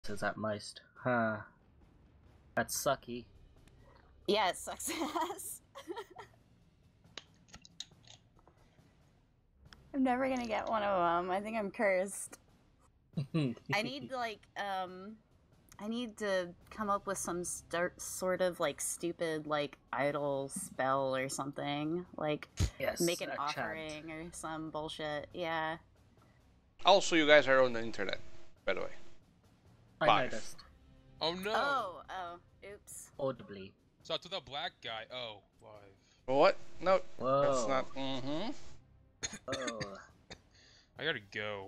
is at most. Huh. That's sucky. Yeah, it sucks ass. I'm never gonna get one of them. I think I'm cursed. I need, like, I need to come up with some sort of, like, stupid, like, idol spell or something. Like, yes, make an offering or some bullshit. Yeah. Also, you guys are on the internet, by the way. I noticed. Oh no! Oh, oops. Audibly. So to the black guy. Oh, live. What? No, Whoa. that's not. Oh. I gotta go.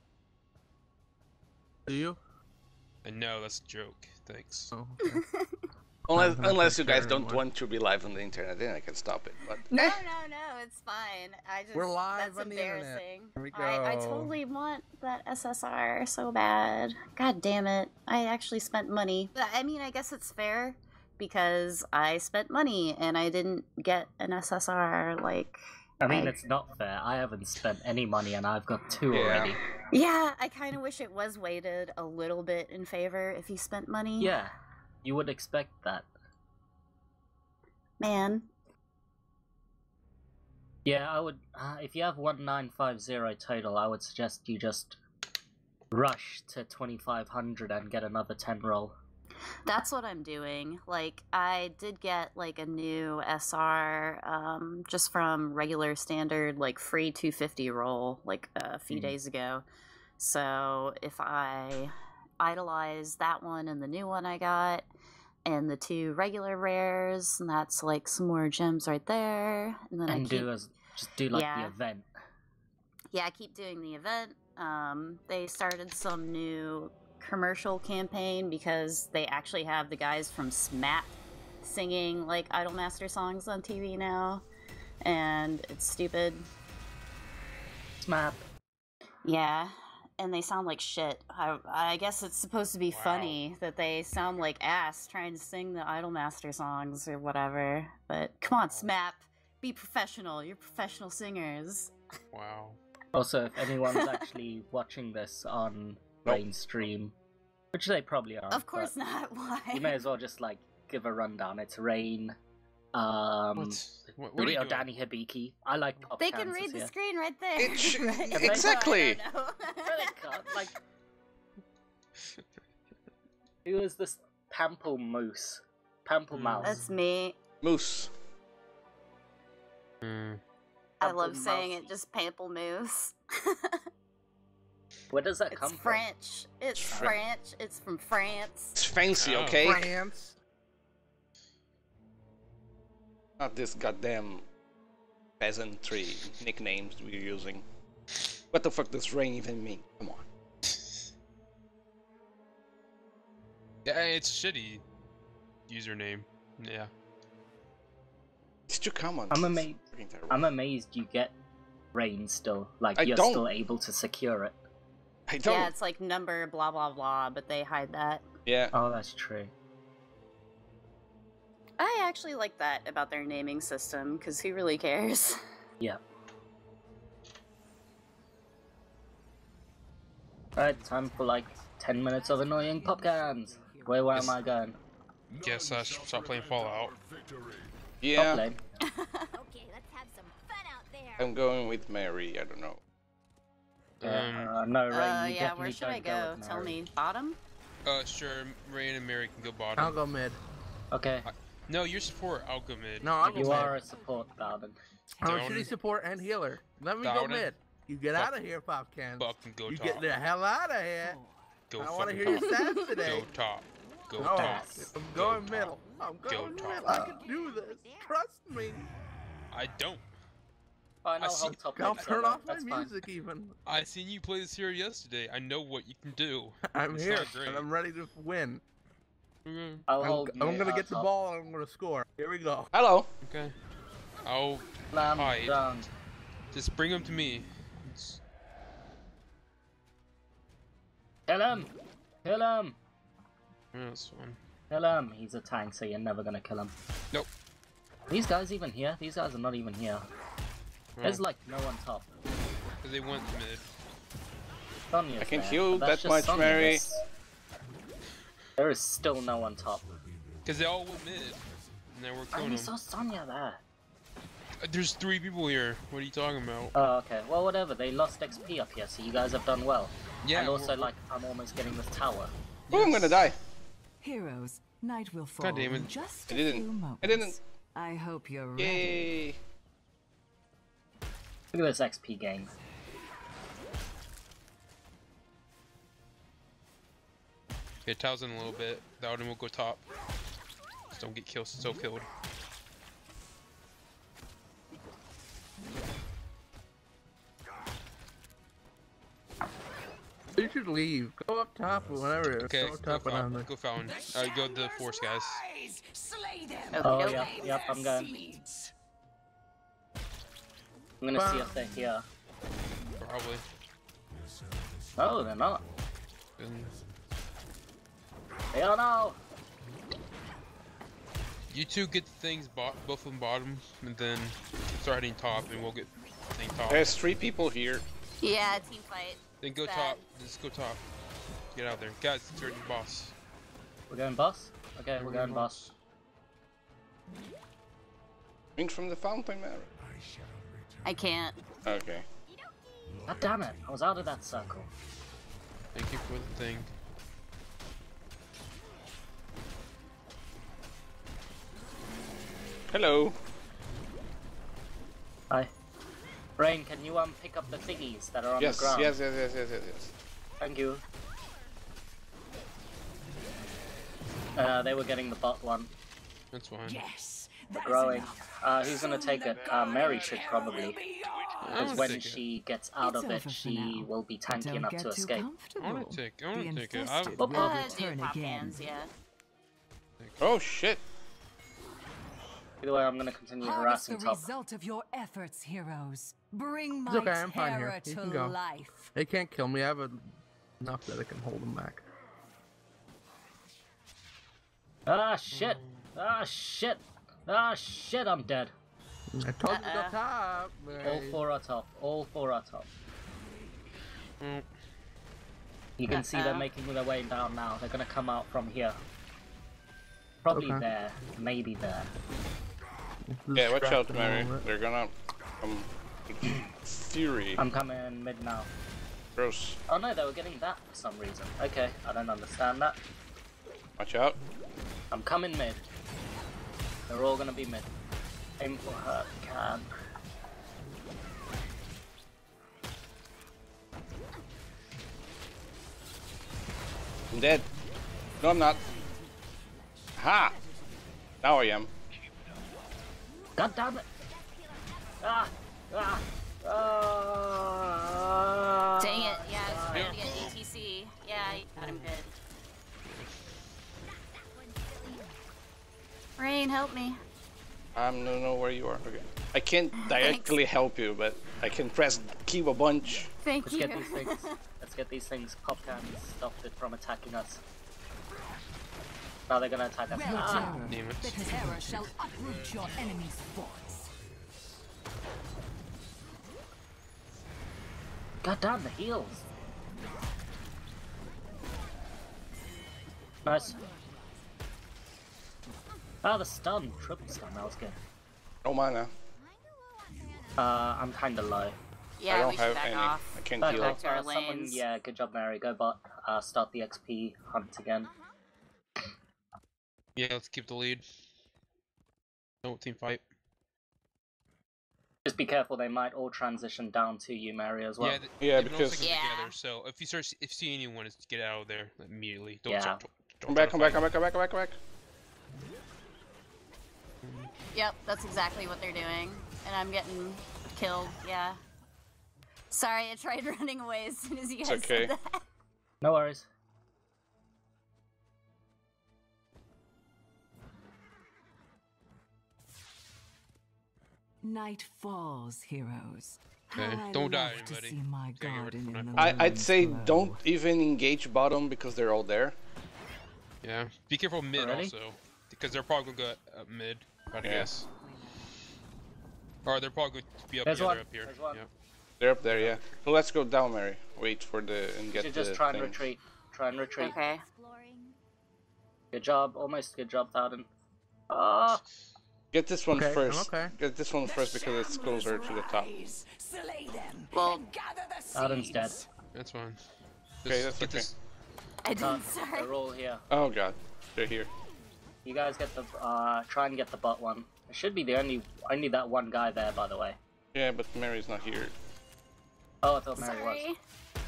Do you? No, that's a joke. Thanks. Oh, okay. Unless you guys don't want to be live on the internet, then I can stop it. But No, it's fine. I just We're live that's on the internet. embarrassing. Here we I go. totally want that SSR so bad. God damn it. I actually spent money. I mean, I guess it's fair because I spent money and I didn't get an SSR, like... I mean, it's not fair. I haven't spent any money and I've got 2 already. Yeah, I kind of wish it was weighted a little bit in favor if you spent money. Yeah, you would expect that. Man. Yeah, I would. If you have 1950 total, I would suggest you just rush to 2500 and get another 10 roll. That's what I'm doing. Like, I did get, like, a new SR, just from regular standard, like, free 250 roll, like, a few days ago. So, if I idolize that one and the new one I got, and the 2 regular rares, and that's, like, some more gems right there, and then just do, like, the event. Yeah, I keep doing the event. They started some new commercial campaign because they actually have the guys from SMAP singing like Idolmaster songs on TV now, and it's stupid. SMAP. Yeah, and they sound like shit. I guess it's supposed to be funny that they sound like ass trying to sing the Idolmaster songs or whatever, but come on, SMAP, be professional. You're professional singers. Wow. Also, if anyone's actually watching this on Rain's stream, which they probably are. Of course not. Why? You may as well just like give a rundown. It's Rain. What are you doing? Danny Hibiki. I like pop. They can read the screen right there. It exactly. Like, who is this Pamplemousse? Pamplemouse. That's me. Moose. I love saying it, just pamplemousse. Where does that come from? French. It's French. It's from France. It's fancy, okay? France. Not this goddamn peasantry nicknames we're using. What the fuck does Rain even mean? Come on. Yeah, it's shitty username. Yeah. Did you come on? I'm amazed you get Rain still. Like, you're still able to secure it. I don't. Yeah, it's like number blah blah blah, but they hide that. Yeah. Oh, that's true. I actually like that about their naming system, because who really cares? Yeah. Alright, time for like 10 minutes of annoying pop cans. Where am I going? Guess I should stop playing Fallout. Yeah. Okay, let's have some fun out there. I'm going with Mary. I don't know. No, Rain. Yeah, where should I go? Tell me. Bottom? Sure. Rain and Mary can go bottom. I'll go mid. Okay. No, you're support. I'll go mid. No, I'll go mid. You are a support, Bowden. I'm a shitty support and healer. Let me go mid. You get out of here, Popcan. Fucking go You top. get the hell out of here. Go I want to fucking hear your stats today. Go top. Go No, top. I'm going Go middle. I'm going Go middle. top. I can do this. Trust me. I don't. Fine, I'll turn off my music even. I seen you play this here yesterday. I know what you can do. I'm here, and I'm ready to win. I'm gonna get the ball and I'm gonna score. Here we go. Hello. Okay. I'll Slam hide. down. Just bring him to me. Kill him! Kill him! Yeah, that's fine. Kill him! He's a tank, so you're never gonna kill him. Nope. Are these guys even here? These guys are not even here. There's like no one top. Because they went mid. Sonya's I can there, heal but that's that just much, Mary. Sonya's. There is still no one top. Because they all went mid. And then we're I killing only them. saw Sonya there. There's 3 people here. What are you talking about? Oh, okay. Well, whatever. They lost XP up here, so you guys have done well. Yeah. And also, like, I'm almost getting this tower. Oh, I'm gonna die. Heroes, night will fall God damn it. in just I a didn't. few moments. I didn't. I hope you're ready. Yay. Look at this XP gain. Okay, Tao's in a little bit. The Odin will go top. Just don't get killed. So killed. You should leave. Go up top or whatever. Okay, Go go top and down there. Falcon. Go Falcon. Alright, go to the force, guys. Oh, Okey-doke. yep, I'm going. I'm gonna see if they're here. Probably. No, they're not. And They are now! you two get the things, both of them bottom, and then start heading top, and we'll get thing top. There's 3 people here. Yeah, team fight. Then go bad. top. Just go top. Get out there. Guys, it's your boss. We're going boss? Okay, we're going boss. Drink from the fountain, Mary. I can't. Okay. God damn it, I was out of that circle. Thank you for the thing. Hello. Hi. Rain, can you pick up the thingies that are on Yes, the ground? yes. Thank you. They were getting the bot one. That's fine. Yes, They're growing. Who's gonna take it? Mary should probably. I Because wanna when take it. she gets out It's of it, over for she now. will be But tanky don't enough get to too escape. I wanna comfortable. take it. I The wanna take it. infested Whoop, will whoop. Do return pop again. hands, yeah. Oh shit. Either way, I'm gonna continue Harvest harassing the top. result of your efforts, heroes. Bring my It's okay, I'm fine terror here. You to can go. life. They can't kill me. I have enough that I can hold them back. Ah shit! Ah shit! Ah shit! I'm dead. I told you to go top. All 4 are top. All 4 are top. Mm. You can see them making their way down now. They're gonna come out from here. Probably Okay. there. Maybe there. Yeah, watch out, Distract them a Mary. little bit. They're gonna come with fury. I'm coming mid now. Gross. Oh no, they were getting that for some reason. Okay, I don't understand that. Watch out. I'm coming mid. They're all gonna be mid. Aim for her if you can. I'm dead. No, I'm not. Ha! Now I am. God damn it! Ah! Ah! Ah! Dang it, yeah, I was trying Yeah. to get ATC. Yeah, you got him good. Rain, help me. I don't know where you are. Okay. I can't directly help you, but I can press Q a bunch. Thank Let's you. get these things. Let's get these things popped and stop it from attacking us. Now they're gonna attack us. Well Ah! done. Damn it. The terror shall uproot your enemy's forts. God damn the heals! Nice. Ah, the stun. Triple stun. That was good. No mana. I'm kinda low. I Yeah, don't we should have back any. off. I can't Back heal. off. to our Someone, lanes. yeah, good job, Mary. Go bot. Start the XP hunt again. Yeah, let's keep the lead. No team fight. Just be careful. They might all transition down to you, Mary, as well. Yeah, Yeah, they've been all because- sticking Yeah. together. So if you see anyone, just get out of there immediately. Don't Yeah. start. Come back, come back, come back, come back, come back, come back. Yep, that's exactly what they're doing. And I'm getting killed, yeah. Sorry, I tried running away as soon as you guys okay. said that. No worries. Night falls, heroes. Okay, How I don't die, love to everybody. see my Okay, get rid garden of in the I'd moon's say glow. don't even engage bottom because they're all there. Yeah. Be careful mid Already? also, because they're probably gonna go mid. I'd Yeah. guess. Or they're probably going to be up There's here. one, They're up here. there's one. Yeah. They're up there, yeah. So let's go down, Mary. Wait for the and You get should the just try and things. retreat. Try and retreat. Okay. Good job. Almost good job, Thouden. Ah! Get this one Okay, I'm first. okay. Get this one first because it's closer to the top. Well, Thouden's dead. That's fine. Okay, Just that's get okay. this. I didn't. Sorry. They're all here. Oh god, they're here. You guys get the try and get the bot one. It should be the only that one guy there, by the way. Yeah, but Mary's not here. Oh, I thought Mary was. Sorry.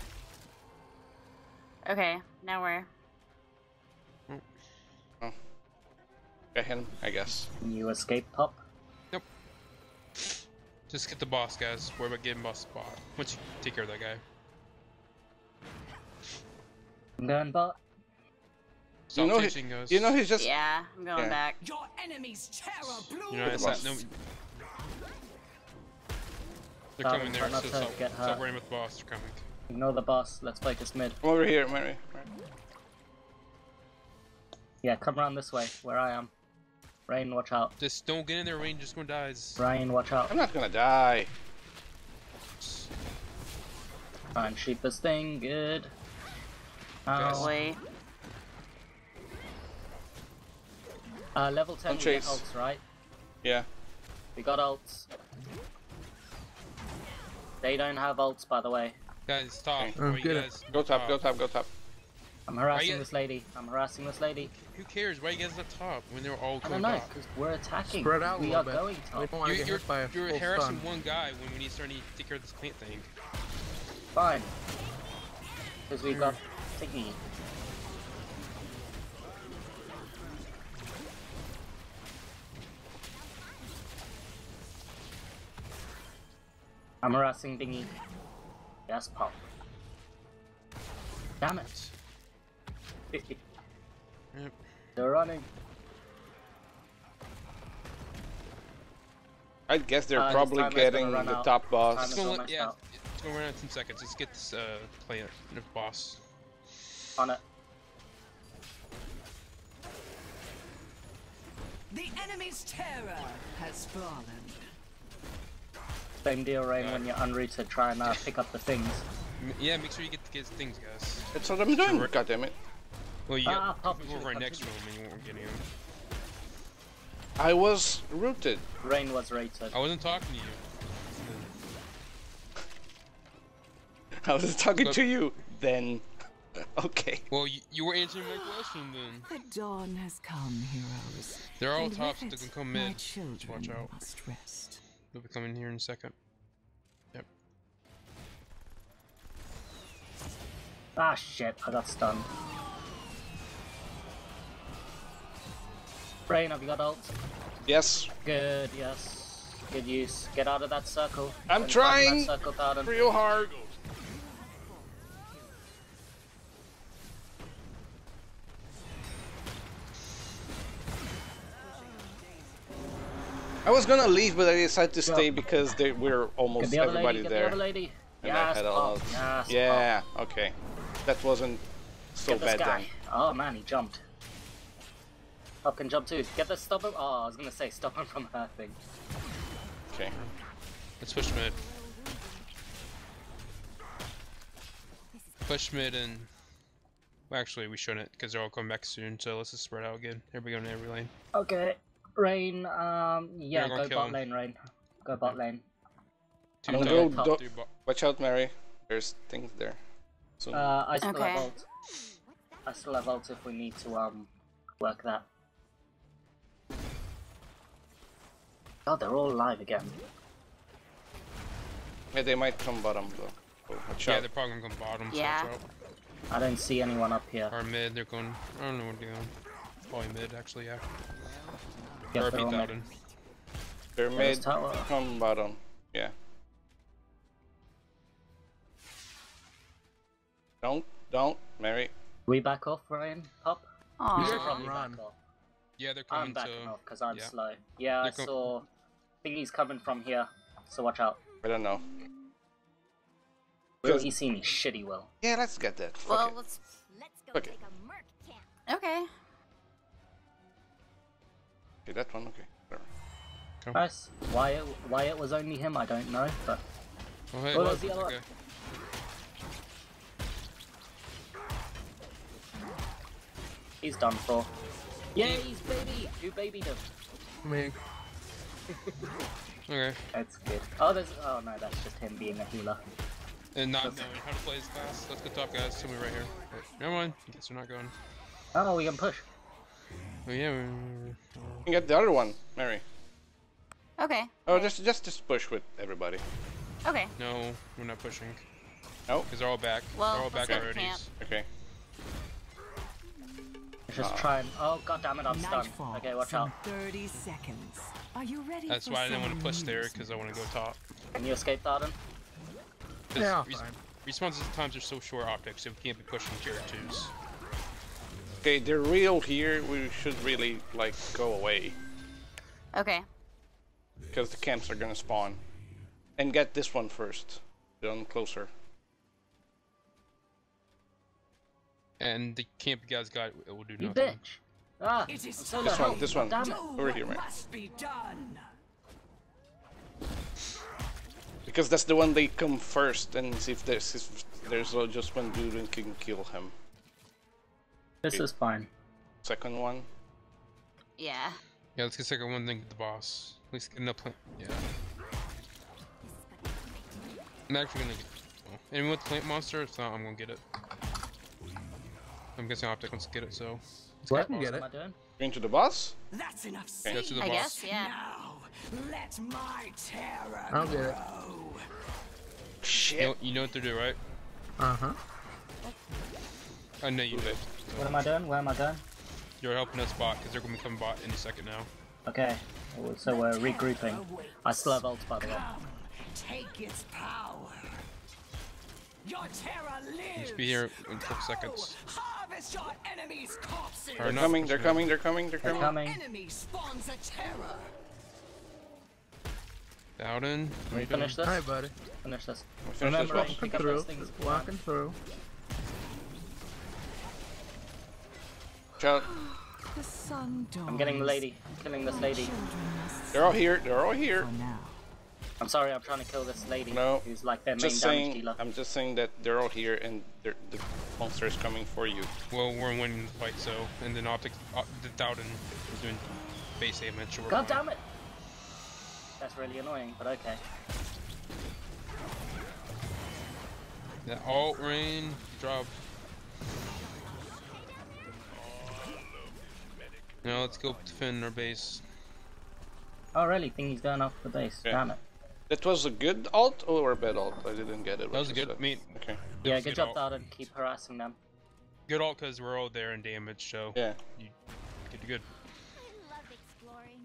Okay, now we're. Got him, I guess. Can you escape, Pop? Nope. Just get the boss, guys. Worry about getting boss spot. Once you take care of that guy. I'm going bot. Stop chasing us. You know he's just. Yeah, I'm going Yeah. back. Your enemy's terror blue. You know, it's not, no, they're Thouden, coming try there, not so to stop, get stop hurt. worrying about the boss. They're coming. Ignore the boss. Let's focus mid. I'm over here, Mary. Yeah, come around this way, where I am. Rain, watch out. Just don't get in there, Rain. Just gonna die. Rain, watch out. I'm not gonna die. Try and shoot this thing. Good. Guys. Ow. Boy. Level 10 Don't we get chase. ults, right? Yeah. We got ults. They don't have ults, by the way. Guys, stop. Okay. Why you Get it. guys Go top, go top, go top. I'm harassing you- this lady. I'm harassing this lady. Who cares? Why you guys at top when they were all I going don't know, top? because we're attacking. Spread out a We little are bit. going We top. don't want to get hit by a You're full harassing stun. one guy when we need to start to take care of this plant thing. Fine. Because we got thingy. I'm harassing Dingy. Yes, Pop. Damn it. Yep. They're running. I guess they're this probably time it's gonna getting run the out. top Time boss. is It's gonna, almost yeah, out. it's gonna run out in 10 seconds. Let's get this plant, the boss. On it. The enemy's terror has fallen. Same deal, Rain, when you're unrooted, try and pick up the things. Yeah, make sure you get the things, guys. That's what I'm doing, Sure. goddammit. Well, you Ah, got Pop, people you over right should've next to him and you weren't getting him. I was rooted. Rain was rated. I wasn't talking to you. I was talking Look. to you then. Okay. Well, you were answering my question then. The dawn has come, heroes. They're all And top, with so they it, can come my mid. children Just watch out. must rest. They'll be coming here in a second. Yep. Ah, shit, I got stunned. Rain, have you got ult? Yes. Good, yes. Good use. Get out of that circle. I'm Don't fight in trying. that circle, Thouden. Real hard. I was gonna leave, but I decided to stay because we're Get almost the other everybody lady, get there. the other lady. And I Yes, had a Pop. lot. Yes, Yeah, Pop. okay. That wasn't so Get this bad guy. then. Oh man, he jumped. Pop can jump too. Get this, stop him. Oh, I was gonna say stop him from her thing. Okay. Let's push mid. Push mid and... Well, actually, we shouldn't, because they're all coming back soon, so let's just spread out again. Everybody go in every lane. Okay. Rain, yeah, gonna go kill bot him. lane, Rain. Go bot lane. Two I'm top, gonna top. go. three bot. Watch out, Mary. There's things there. So I still Okay. have ult. I still have ult if we need to work that. Oh, they're all alive again. yeah, they might come bottom though. Oh, watch Yeah, out. they're probably gonna go bottom, so Yeah. watch out. I don't see anyone up here. Or mid, they're going... I don't know what they're doing. Probably mid, actually, yeah. Yeah, or they're all beat mid. Thouden. They're There's mid. tower. Come bottom. Yeah. Don't, Mary. We back off, Ryan? Pop? You Aw. should Probably run. back off. Yeah, they're I'm coming backing to... off because I'm yeah. slow. Yeah, I They're com- saw thingy's coming from here, so watch out. I don't know. Will Just- he see me? Shit, he will. Yeah, let's get that. Fuck Well, it. let's. Let's go Okay. take a merc camp. Okay. Okay, that one. Okay. Whatever. Nice. Why it was only him, I don't know, but Oh, hey, Oh, what? there's the other Okay. he's done for. Yay, he's baby! Who babied him? Me. Okay. That's good. Oh, oh no, that's just him being a healer. And not knowing how to play this class. Let's go top, guys. Tell me right here. Wait, never mind. I guess we're not going. Oh, we can push. Oh yeah. You can get the other one, Mary. Okay. Oh, just push with everybody. Okay. No, we're not pushing. No? Because they're all back. Well, they're all let's back go to already. camp. Okay. Just try and... Oh, god damn it, I'm stunned. Nightfall. Okay, watch out. 30 seconds. Are you ready? That's for why I didn't want to some push there, amusement? because I want to go top. Can you escape, Darden? Yeah, Res fine. responses times are so short optics, so we can't be pushing tier 2s. Okay, they're real here. We should really, like, go away. Okay. Because the camps are gonna spawn. And get this one first. The one closer. And the camp guys got it will do You nothing. bitch! Ah, It is I'm so This low. one, this one. Damn it. Over here, man. Must be done. Because that's the one they come first, and see if there's just one dude and can kill him. This is fine. Second one. Yeah. Yeah, let's get second one, then get the boss. At least get enough plant. Yeah. I'm actually gonna get. Oh. Anyone with the plant monster? If not, I'm gonna get it. I'm guessing Optic wants to get it, so. I can get What it. am I doing? Going to the boss? That's enough. Okay. Go to the I boss. guess, yeah. Now, let my terror I'll get it. grow. Shit. You know what to do, right? Uh-huh. I know you do. What am I doing? Where am I going? You're helping us bot, because they're gonna become bot any second now. Okay, so we're regrouping. I still have ult, by the way. Come, take its power. Your terror lives. Just be here in a couple seconds. Harvest your enemy's corpses. Or They're not coming, they're pushing coming, they're coming, they're They're coming. coming. Enemy spawns a terror. it. Dowden. Can we finish this? Hi, buddy. Finish this. We finish this Remember, one? I Walking pick up through. those things. Walking through. Shout. The sun dawns. I'm getting the lady. I'm killing this lady. Children must They're all here, they're all here. for now. I'm sorry, I'm trying to kill this lady. No, Who's like their main Just damage saying, dealer. I'm just saying that they're all here and the monster is coming for you. Well, we're winning the fight, so. And then Optic. The Dowden is doing base damage. So we're God fine. damn it! That's really annoying, but okay. That alt rain drop. Now let's go defend our base. Oh really? Think he's going off the base. Yeah. Damn it. That was a good alt or a bad alt? I didn't get it. That was what a you good. said. I mean, Okay. Yeah, was good good job, alt. Darden. Keep harassing them. good alt because we're all there in damage. So Yeah. you did good. I love exploring.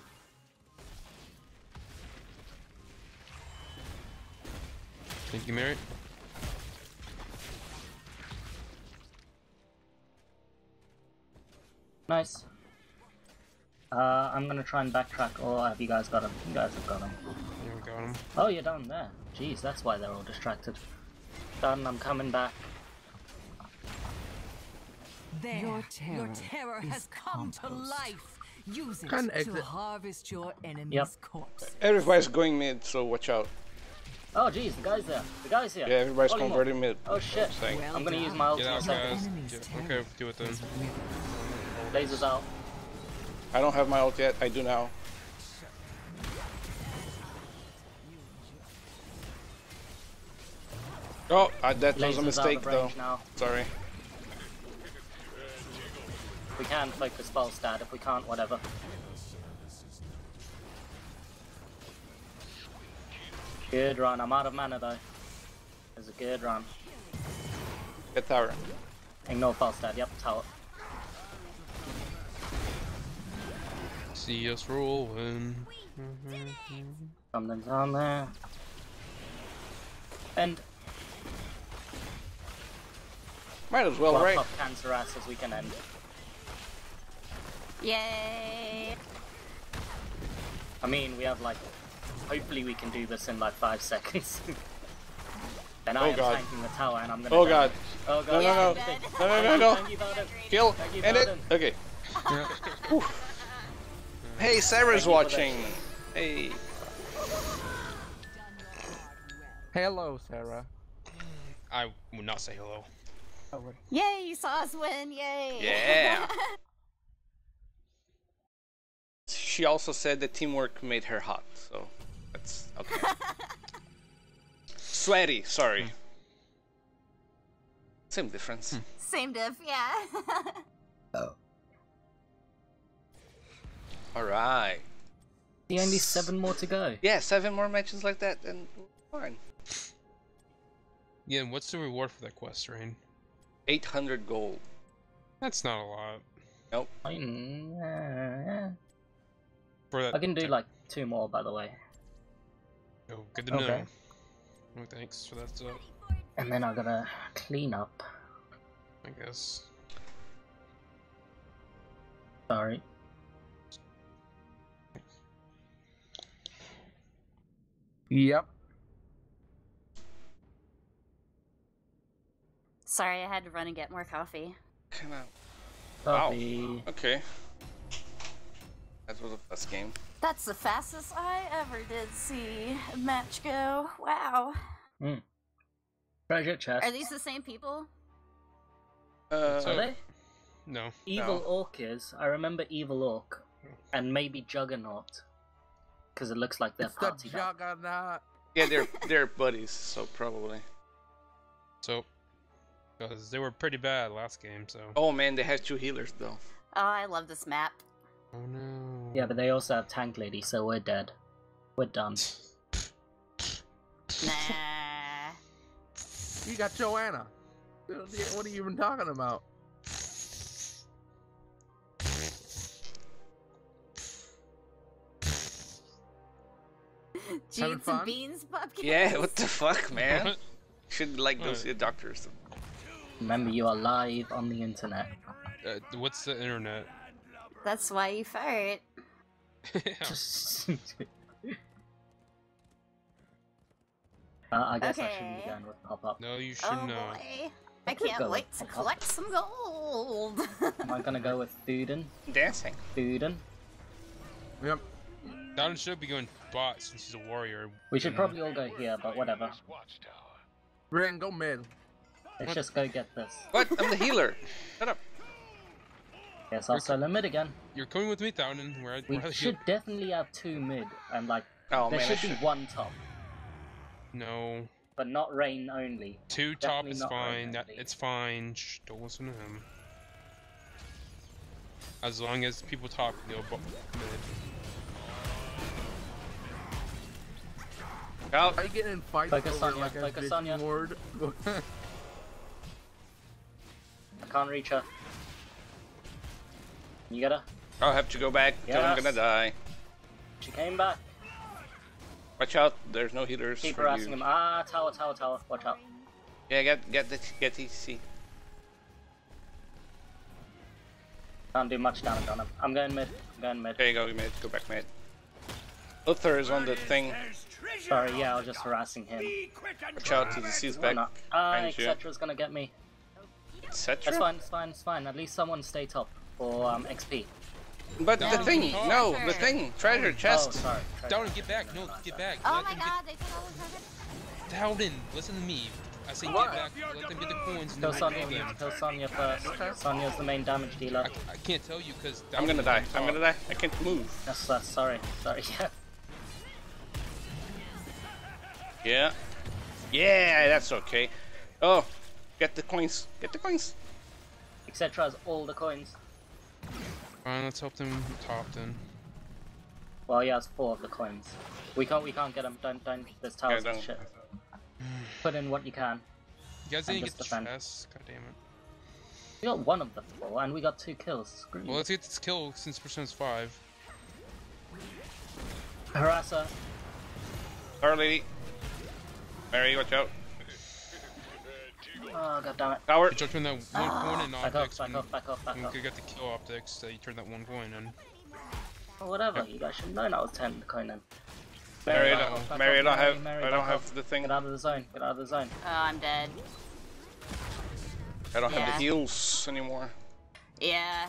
Thank you, Mary. Nice. I'm gonna try and backtrack. Or have you guys got him? You guys have got him. Yeah, we got him. Oh, you're down there. Jeez, that's why they're all distracted. Done. I'm coming back. There, Your your terror terror is has come to compost. life. Use it Can to exit. harvest your enemy's Yep. corpse. Everybody's going mid, so watch out. Oh, jeez, the guy's there. The guy's here. Yeah, everybody's Volley more. converting mid. Oh shit. Saying. Well I'm gonna use done. my ult Get in a out, second. guys. Enemy's Okay, terror do it then. is withered. Lasers out. I don't have my ult yet. I do now. Oh, that was Lasers a out mistake of though. range now. Sorry. We can focus spell stat. If we can't, whatever. Good run. I'm out of mana though. It was a good run. Get tower. Ignore spell stat. Yep, tower. See us rolling. Something's on there. And Might as well, well, right? pop cancer ass as we can end. Yay! I mean, we have like. Hopefully, we can do this in like 5 seconds. Then I Oh am god. tanking the tower, and I'm gonna. Oh die. god. Oh god. No, Yeah, no, I'm no. dead. No, no, no, no. Thank you, Darden. Kill. Thank you, End it. Darden. Okay. Whew. Hey, Sarah's Thank you for watching. Hey. Hello, Sarah. I would not say hello. Yay! You saw us win! Yay! Yeah. she also said that teamwork made her hot, so that's okay. Sweaty, sorry. Same difference. Same diff, yeah. Alright. Only 7 more to go. Yeah, 7 more matches like that, and we're fine. Yeah, and what's the reward for that quest, Rain? 800 gold. That's not a lot. Nope. For that I can do like 2 more, by the way. Oh, good to know. Oh, thanks for that stuff. And then I gotta clean up. I guess. Sorry. Yep. Sorry, I had to run and get more coffee. Kinda. Copy. Wow. Okay. That was a fast game. That's the fastest I ever did see a match go. Wow. Treasure chest. Are these the same people? Are they? No. Evil Orc is. I remember Evil Orc. And maybe Juggernaut. Because it looks like they're It's the party back. Juggernaut. Yeah, they're buddies, so probably. So, because they were pretty bad last game, so. Oh man, they have 2 healers though. Oh, I love this map. Oh no. Yeah, but they also have Tank Lady, so we're dead. We're done. Nah. You got Joanna. What are you even talking about? Jeans and beans, pumpkins. Yeah, what the fuck, man? Should like go see a doctor or something. Remember, you are live on the internet. What's the internet? That's why you fart. I guess I Okay. shouldn't be going with pop-up. No, you should Oh not. boy. I could can't go wait with to pop-up. collect some gold. Am I gonna go with Thuden? Dancing. Thuden? Yep. Dowden should be going bot since he's a warrior. We should probably all go here, but whatever. Ren, go mid. Let's just go get this. What? I'm the healer. Shut up. Yes, I'll solo mid again. You're coming with me, Dowden. We should definitely have 2 mid, and like, Oh there man, I should be should. 1 top. No. But not Rain only. 2 top Definitely is not fine. Rain only. It's fine. Shh, don't listen to him. As long as people talk, go mid. Out. Are you getting in fights Focus over on you, like a focus on vision you. ward? I can't reach her. You get her? I'll have to go back till I'm gonna Yes. die. She came back. Watch out, there's no healers Keep for harassing you. him. Ah, tower, tower, tower. Watch out. Yeah, get EC. Can't do much damage on him. I'm going mid. I'm going mid. There you go, you made go back mate. Luther is on the thing. Sorry, yeah, I was just harassing him. Watch out, EC's Why back. not? Ah, behind you. Etcetra's gonna get me. Etc. That's fine, it's fine, it's fine. At least someone stay top for XP. But the No, thing, no, no, treasure. the thing, treasure chest. Oh, sorry. Dowden, get back. No, get back. Oh Let my them get- god, they took all the treasure. Dowden, listen to me. I say What? get back. Let them get the coins. And Kill then Sonya, we kill them. kill Sonya first. Sonya's the main damage dealer. I can't tell you because I'm gonna die. I'm gonna die. I can't move. That's sorry. Sorry, yeah. Yeah. Yeah, that's okay. Oh, get the coins. Get the coins. Etc. has all the coins. Fine, let's help them top then. Well, he has 4 of the coins. We can't get him. Don't. There's towers and don't. shit. Put in what you can. You guys And didn't just get the defend. chest. God damn it. We got 1 of the 4, and we got 2 kills. Screw you. Well, let's get this kill since percent's 5. Harasser. Our lady. Mary, watch out. Oh, god damn it. Tower. Did you turn that one coin in Back off, optics? back off, back off, back When off. we got the kill optics, that you turned that one coin in. Or whatever, you guys should have known I was 10 the coin in. Mary, back off, back Mary, I off, don't have. Mary, I don't back off. have the thing. Get out of the zone, get out of the zone. Oh, I'm dead. I don't have Yeah. the heals anymore. Yeah.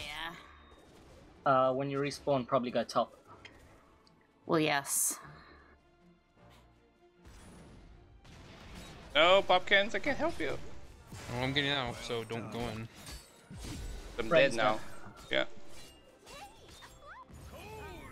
When you respawn, probably go top. Well, yes. No, Popkins, I can't help you. Oh, I'm getting out, so don't go in. I'm Friends dead now. Yeah.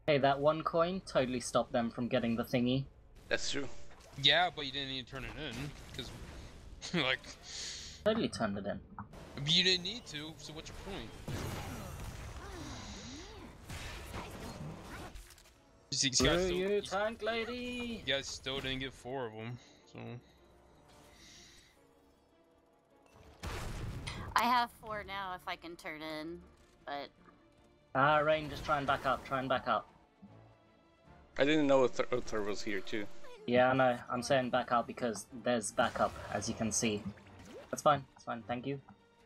Hey, that one coin totally stopped them from getting the thingy. That's true. Yeah, but you didn't need to turn it in, because, like... Totally turned it in. You didn't need to, so what's your point? Screw you, tank lady! You guys still didn't get 4 of them, so... I have 4 now if I can turn in, but... Rain, just try and back up, try and back up. I didn't know Uther was here too. Yeah, I know. I'm saying back up because there's backup, as you can see. That's fine, thank you.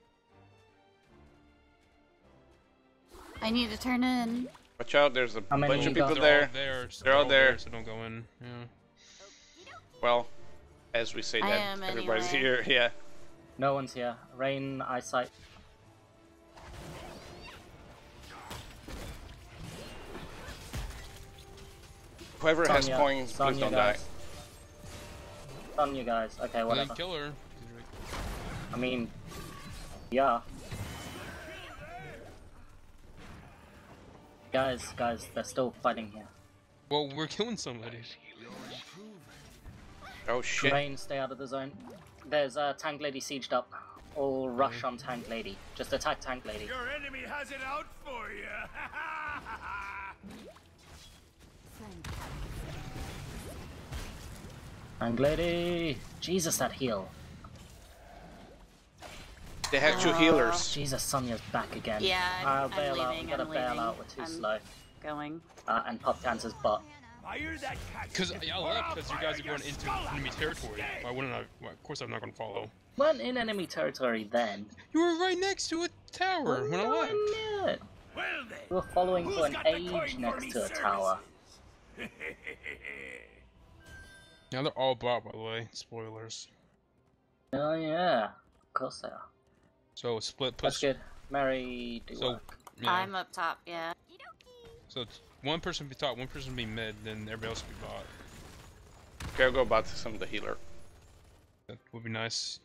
I need to turn in. Watch out, there's a many bunch you of people got? there. They're all there, there. so don't go in. Yeah. Well, as we say I that, am everybody's anyway. here, yeah. No one's here. Rain, eyesight. Whoever has Sonya, coins, please Sonya don't guys. die. Stun you guys. Okay, Well, then whatever. kill her. I mean, yeah. Guys, they're still fighting here. Well, we're killing somebody. Oh shit. Rain, stay out of the zone. There's Tank Lady sieged up. All rush on Tank Lady. Just attack Tank Lady. Your enemy has it out for you. Tank Lady! Jesus, that heal. They have 2 healers. Jesus, Sonya's back again. Yeah, I'll I'm bail out. leaving, We gotta I'm bail leaving. out. We're too I'm slow. Going. And pop Cancer's butt. Fire that cat. Because I left because you guys are going into enemy territory. Why wouldn't I? Well, of course I'm not going to follow. Weren't in enemy territory then. You were right next to a tower when I left. knew it. Well then, We were following who's for an got the age coin for next me to a services? tower. Now they're all bought, by the way. Spoilers. Oh yeah, of course they are. So split That's push. good. Mary, do So work. yeah. I'm up top, yeah. So it's one person be top, one person be mid, then everybody else be bot. Okay, I'll go back to some of the healer. That would be nice.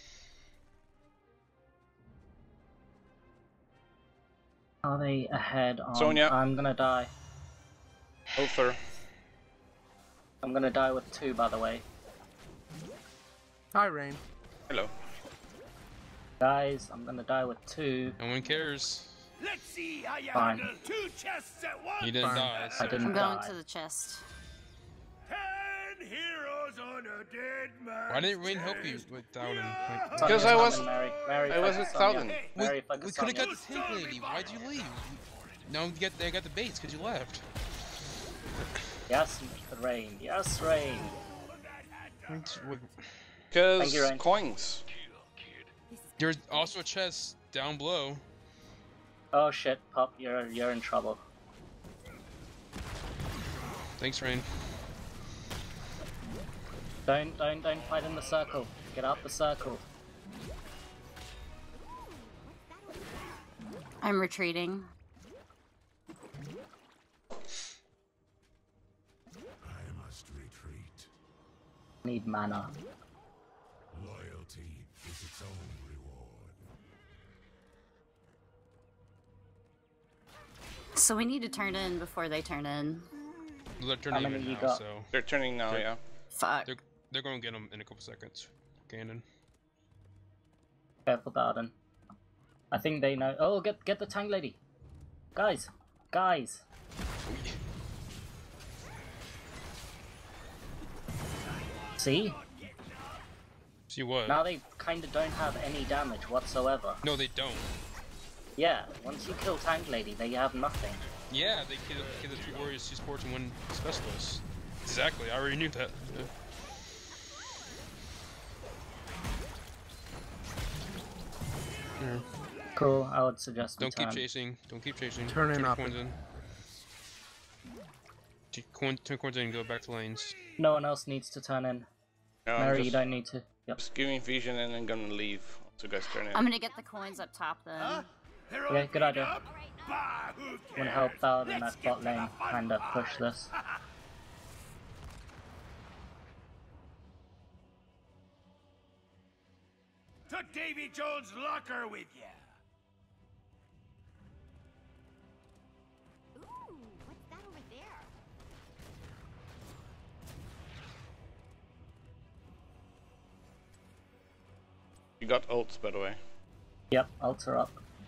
Are they ahead on? Sonya. I'm gonna die. Uther. I'm gonna die with 2, by the way. Hi, Rain. Hello. Guys, I'm gonna die with 2. No one cares. Let's see how you Fine. handle 2 chests at once. You didn't Fine. die. I So. didn't I'm going die. to the chest. 10 heroes on a dead man. Why didn't Rain help you with Dowden? Like, Because Sonya's I was- coming, Mary I was focus with Sonya. Thousand. Mary, we focus could have Sonya. got the tank lady. Why'd you leave? Now they got the baits because you left. Yes, Rain. Yes, Rain. Because Thank you, Ryan. coins. There's also a chest down below. Oh shit, Pop, you're in trouble. Thanks, Rain. Don't fight in the circle. Get out the circle. I'm retreating. I must retreat. Need mana. Loyalty is its own reward. So we need to turn in before they turn in. They're turning How many even you now, got? so They're turning now, yeah. Fuck. they're going to get them in a couple seconds. Ganon. Careful, Darden. I think they know. Oh, get the tank lady. Guys. See? See what? Now they kind of don't have any damage whatsoever. No, they don't. Yeah, once you kill tank lady, they have nothing. Yeah, they kill the 2 warriors, 2 sports, and 1 specialist. Exactly, I already knew that. Yeah. Here. Cool, I would suggest we Don't keep turn. chasing. Don't keep chasing. Turn in your up. coins in. Turn coins in and go back to lanes. No one else needs to turn in. No, Mary, I'm you don't need to. Yep. just giving vision and then gonna leave. So you guys turn in. I'm gonna get the coins up top then. They're Yeah, all good idea. beat up? Bah, who Want to cares? help out in Let's that get bot to the lane, fun kinda part. push this. To Davy Jones' locker with ya. Ooh, what's that over You got ults, by the way. Yep, ults are up.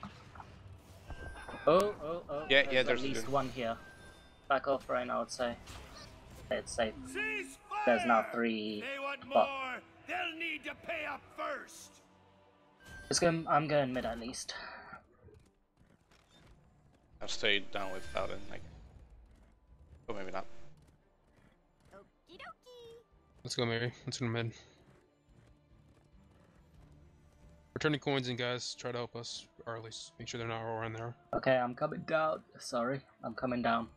Oh. Yeah, there's there's at least good. one here. Back off, Rain, I would say. It's safe. Cease There's now fire! 3. They want But more. They'll need to pay up first. I'm going mid at least. I'll stay down with Paladin, I guess. Or maybe not. Okie dokie. Let's go, Mary. Let's go mid. We're turning coins in, guys. Try to help us, or at least make sure they're not all around there. Okay, I'm coming down. Sorry, I'm coming down.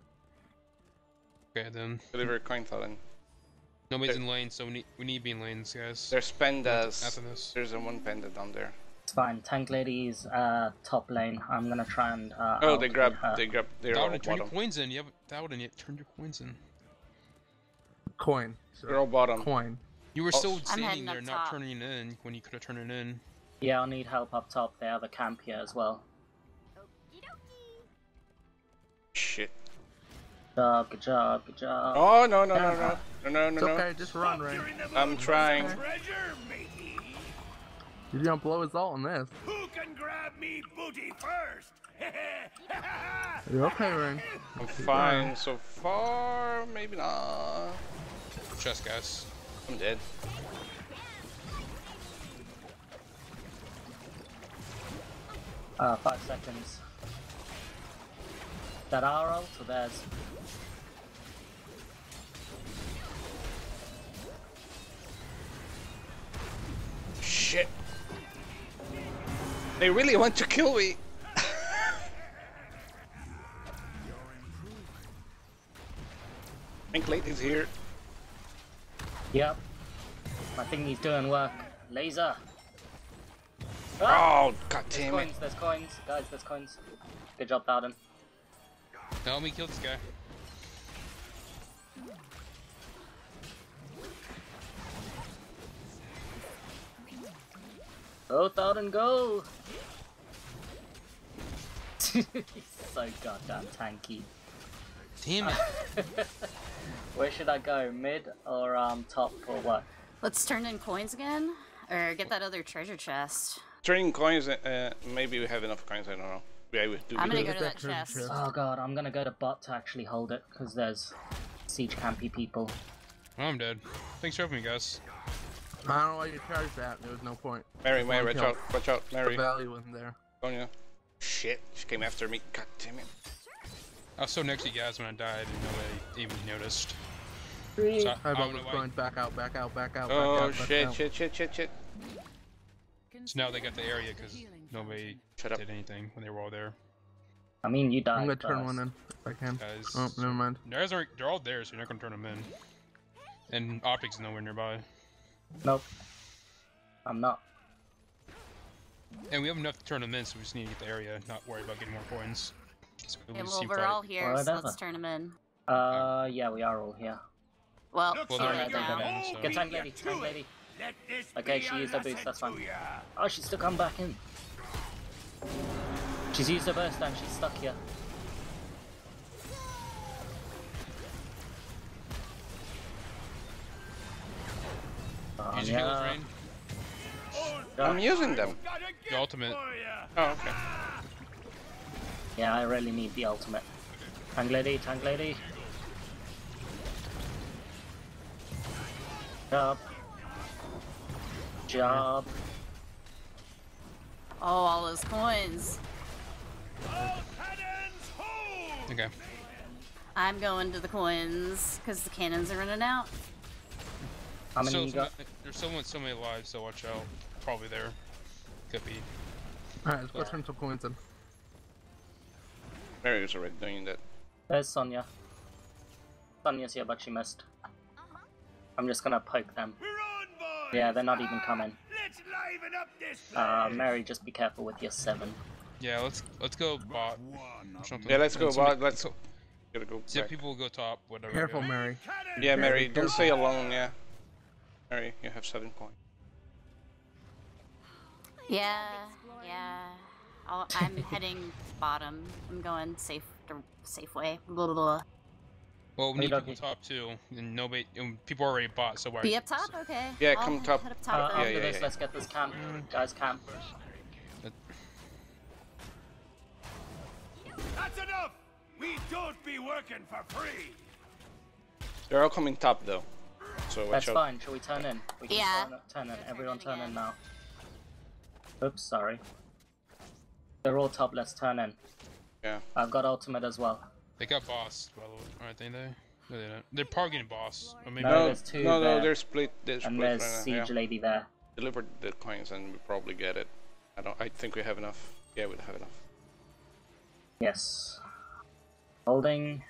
Okay, then. Deliver coin, Paladin. Nobody's in lane, so we need to be in lanes, guys. There's pandas. After this. There's a one panda down there. It's fine. Tank lady's top lane. I'm gonna try and. Oh, they outfit grab. her. They're all Dowden, turn your bottom. coins in. You have Dowden yet. Turn your coins in. Coin. They're all bottom. Coin. You were still standing heading there, up not top. turning it in when you could have turned it in. Yeah, I'll need help up top. They have a camp here as well. Okie dokie. Shit. Good job. Oh no. It's okay, just run, Rain. You're in the mood I'm for trying. some treasure, matey. You're gonna blow his ult on this. Who can grab me booty first? You're okay, Rain. I'm fine so far. Maybe not. Chest, guys. I'm dead. Uh, 5 seconds. That our ult or theirs? Shit. They really want to kill me. Think late is here. Yep. I think he's doing work. Laser. Oh, god There's damn it. coins, there's coins. Guys, there's coins. Good job, Bowden. Help me kill this guy. Go, Bowden, go! He's so goddamn tanky. Damn it. Where should I go? Mid or top or what? Let's turn in coins again, or get that other treasure chest. Turning coins, maybe we have enough coins, I don't know. Yeah, we do. I'm we gonna do. go to that treasure chest. chest. Oh god, I'm gonna go to bot to actually hold it, because there's siege campy people. Oh, I'm dead. Thanks for helping me, guys. I don't know why you charged that. There was no point. Mary, One watch kill. out, watch out, The Mary. value wasn't there. Sonya. Shit, she came after me. God damn it. I was so next to you guys when I died and nobody even noticed. Three. So, I I about don't know was why. going back out, back out, back out, Oh, back out, shit, back out. shit. So now they got the area because nobody Shut up. did anything when they were all there. I mean, you died I'm gonna turn first. one in if I can. Guys, Oh, never mind. They're all there, so you're not gonna turn them in. And optics is nowhere nearby. Nope. I'm not. And we have enough to turn them in, so we just need to get the area, not worry about getting more coins. So we Yeah, just well, seem we're fine. all here, so Whatever. let's turn them in. Yeah, we are all here. Well, Looks Well, here they're they not go. gonna- so- Get tank lady, Beat ya tank to lady. it. Let this Okay, be she a used her boost, lesson that's fine. to ya. Oh, she's still come back in. She's used her burst and she's stuck here. Use your healers, Rain. I'm using them. Got a The gift ultimate. for ya. Oh, okay. Yeah, I really need the ultimate. Tank lady, tank lady. Job. Oh, all those coins. All cannons hold! Okay. I'm going to the coins because the cannons are running out. How many So, you got? there's so many lives, so watch out. Probably there. Could be. Alright, let's go turn some coins in. Mary was already doing that. There's Sonya. Sonya's here, but she missed. I'm just gonna poke them. We're on, boys! Yeah, they're not even coming. Let's liven up this place! Mary, just be careful with your 7. Yeah, let's go bot. Or something. Yeah, let's go And somebody- bot. Let's gotta go See if back. people will go top, whatever. Careful, Mary. Cannon! Yeah, Mary, Careful. don't stay alone, yeah. Mary, you have 7 coins. Yeah, yeah. I'm heading bottom. I'm going safe way. Blah, blah, blah. Well, we need Okie people dokie. top too, and nobody, and people already bought, so why? Be up top? Okay. Yeah, I'll come top. head up top then. After yeah, this, yeah. let's get this camp. Guys, camp. That's enough! We don't be working for free! They're all coming top though. So watch That's out. fine. Shall we turn in? We can Yeah. turn in. Go Everyone turn in turn in again. now. Oops, sorry. They're all top. Let's turn in. Yeah. I've got ultimate as well. They got boss, by the way. Alright, think they? No, they don't. They're probably getting boss. Or maybe No, there's two no, there. they're split. They're And split there's right now. Siege Yeah. Lady there. Deliver the coins and we probably get it. I think we have enough. Yeah, we have enough. Yes. Holding.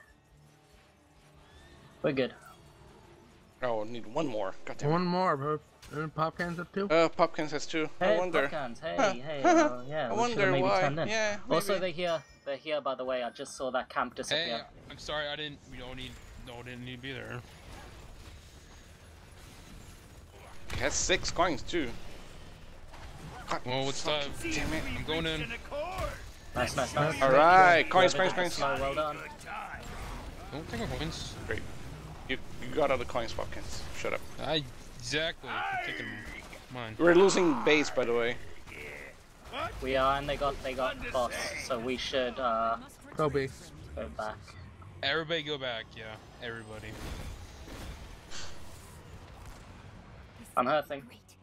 We're good. Oh, we need one more. God damn it. One more, bro. Pop cans up too? Popkins has two. Hey, I wonder. Popcans, hey, Huh. hey, I yeah, we should wonder have maybe why. turned in. Yeah, Also, maybe. they're here, by the way. I just saw that camp Hey, disappear. I'm sorry, I didn't. We don't need. No, didn't need to be there. He has 6 coins too. God, Well, what's fuck, up? Damn it. I'm going in. Nice, nice, nice. Alright, coins, Whoever coins, did the coins. slow, well done. Don't take my coins. Great. You got all the coins, Popkins. Shut up. Exactly. I'm taking mine. We're losing base, by the way. We are, and they got boss, so we should Go B. go back. Everybody go back. Yeah, everybody. I'm hurting.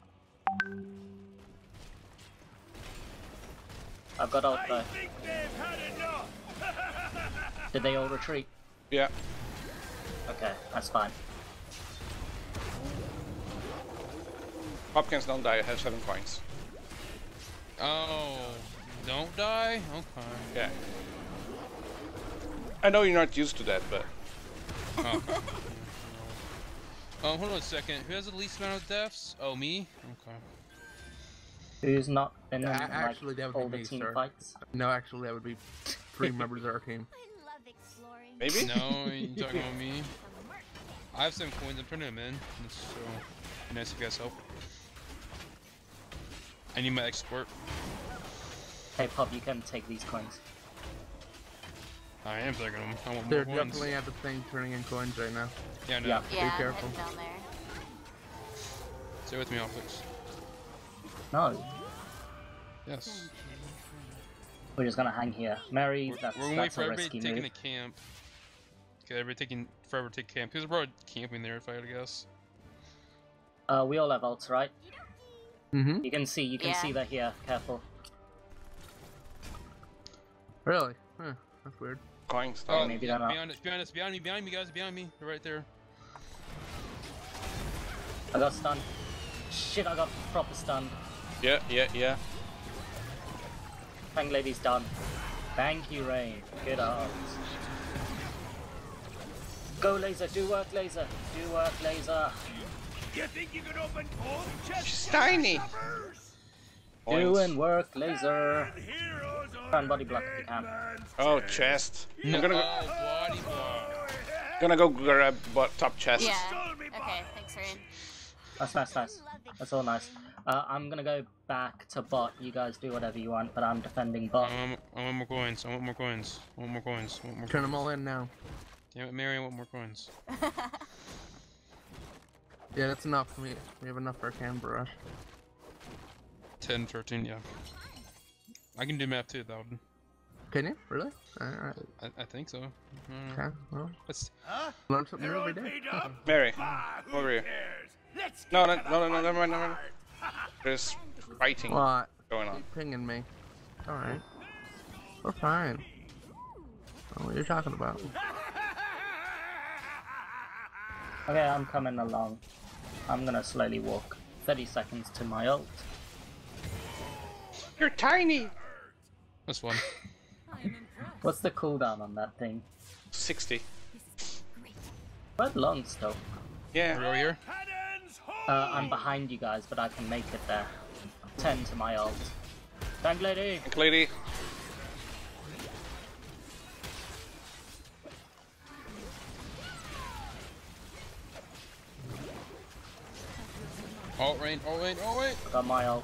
I've got ult though. Think they've had enough! Did they all retreat? Yeah. Okay, that's fine. Popkins don't die. I have 7 coins. Oh, don't die? Okay. Yeah. I know you're not used to that, but Oh. Hold on a second. Who has the least amount of deaths? Oh, me? Okay. Who's not been in Actually, that would all be the me, team sir. fights? No, actually, that would be 3 members of our team. I love exploring. maybe. No, you talking about me? I have 7 coins. I'm turning them in. So nice if you guys help. I need my export. Hey Pop, you can take these coins. I am taking them. I want They're more coins. definitely at the thing turning in coins right now. Yeah, no. Yeah. Yeah, I'm careful. heading down there. Stay with me, Optics. No, Yes. we're just gonna hang here. Mary, We're that's gonna wait for a everybody risky taking move. a camp. Okay, everybody taking forever to take camp. Who's probably camping there if I had to guess? We all have ults, right? Mm-hmm. You can see Yeah. they're here. Careful. Really? Huh. That's weird. Coins. Oh, maybe they're not. behind us, behind us, behind me, guys, behind me. They're right there. I got stunned. Shit, I got proper stunned. Yeah, yeah, yeah. Fang Lady's done. Thank you, Rain. Good art. Go, Laser. Do work, Laser. Do work, Laser. You think you can open both chests? She's tiny. Doing work, Laser. Heroes on Try and body block if you can. Oh, chest. No, I'm gonna body block. go grab top chest. Yeah. Okay, thanks, Rain. That's nice. That's all nice. I'm gonna go back to bot. You guys do whatever you want, but I'm defending bot. I want more coins. I want more coins. I want more coins. I want more Turn them all in now. Damn it, Mary, I want more coins. Yeah, that's enough. We have enough for a camber rush. 10, 13, yeah. I can do math too, though. Can you? Really? Alright. I think so. Okay. Well, Let's. learn something They're new all every day. paid up? Mary, Ah, who over here. cares? Let's No, get never mind. There's fighting What? going on. Keep pinging me. Alright. We're fine. I don't know what you're talking about. Okay, I'm coming along. I'm gonna slowly walk. 30 seconds to my ult. You're tiny. That's one. What's the cooldown on that thing? 60. Quite long still. Yeah. Over here? cannons I'm behind you guys, but I can make it there. 10 to my ult. Tank Lady! Tank lady. Alt rain, alt rain, alt rain! I got my ult.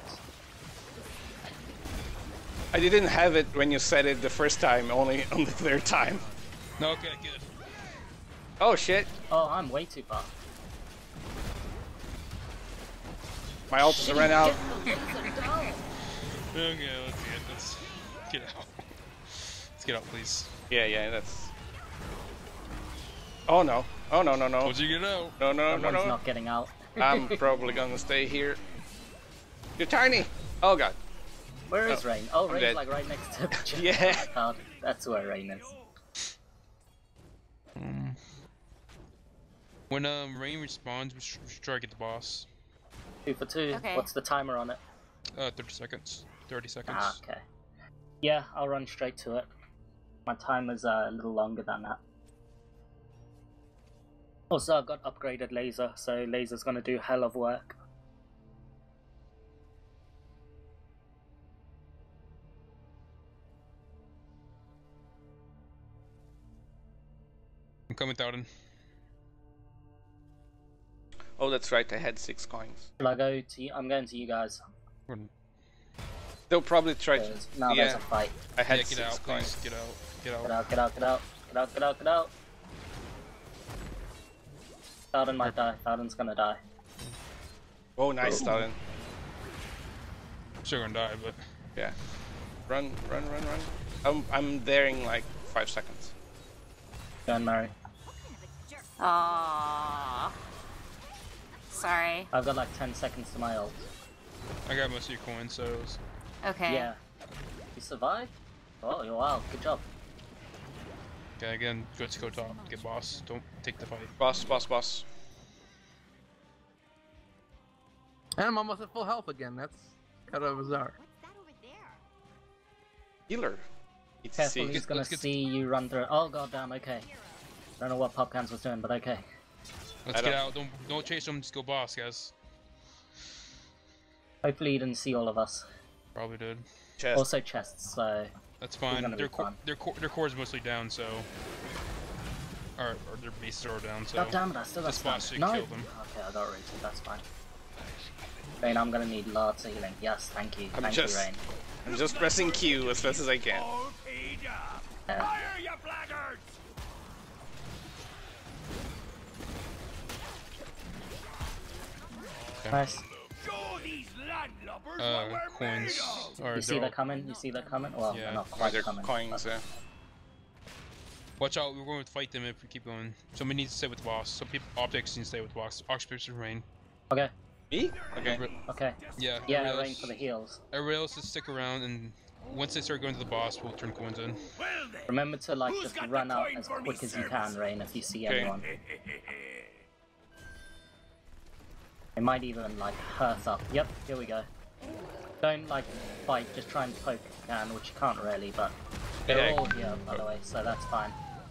I didn't have it when you said it the first time, only on the third time. No, okay, good. Oh shit! Oh, I'm way too far. My ults ran out. Okay, let's get out. Let's get out, please. Yeah, that's. Oh no! Oh no! Told you to get out. No! Someone's not getting out. I'm probably gonna stay here. You're tiny. Oh god. Where is Rain? Oh, I'm Rain's dead. like right next to the jet. Yeah. Oh, that's where Rain is. When Rain respawns, we should try to get the boss. 2 for 2. Okay. What's the timer on it? 30 seconds. 30 seconds. Ah, okay. Yeah, I'll run straight to it. My timer's a little longer than that. Also, I've got upgraded laser, so laser's gonna do hell of work. I'm coming, Thouden. Oh, that's right. I had 6 coins. Shall I go to you? I'm going to you guys. They'll probably try to. Now there's Yeah, a fight. I had Yeah, get 6 out, coins. please. Get out. Get out. Get out, get out, get out. Get out, get out, get out. Thouden might die. Thouden's gonna die. Oh, nice, Stalin. Still gonna die, but Yeah. Run. I'm there in like 5 seconds. Go on, Mary. Aww. Sorry. I've got like 10 seconds to my ult. I got most of your coins, so it was... Okay. Yeah. You survived? Oh, wow. Good job. Okay, again, let's go top. Get boss. Don't take the fight. Boss. And I'm almost at full health again. That's kind of bizarre. What's that over there? Healer. Careful, ETC. he's gonna let's get- see you run through. Oh, goddamn, okay. Don't know what Popcans was doing, but okay. Let's I get don't- out. Don't chase them. Just go boss, guys. Hopefully he didn't see all of us. Probably did. Chest. Also chests, so... That's gonna fine. be Their fun. their core is mostly down, so or their bases are down, so God damn it, I still got this boss stunned. should No! kill them. Okay, I got rooted, that's fine. Rain, I'm gonna need lots of healing. Yes, thank you. I'm Thank just- you, Rain. I'm just pressing Q as fast as I can. All paid up. Yeah. Fire, you blackguards! Nice. Show these landlubbers what we're Coins. made of. Or You see they're that all- coming? You see that coming? Well, Yeah. they're not Oh, quite they're coming. coins, yeah. Watch out, we're going to fight them if we keep going. Somebody needs to stay with the boss. Some people, optics need to stay with the boss. Oxbridge and Rain. Okay, Me? Okay. okay. Yeah, Yeah, everybody Rain else- for the heals. Everybody else just stick around, and once they start going to the boss, we'll turn coins in. Well then. Remember to like Who's just got the run out coin as for me quick as you service? can, Rain, if you see Okay. anyone. It might even like hurt up. Yep, here we go. Don't like fight, just try and poke if you can, which you can't really, but they're Yeah. all here by the way, so that's fine.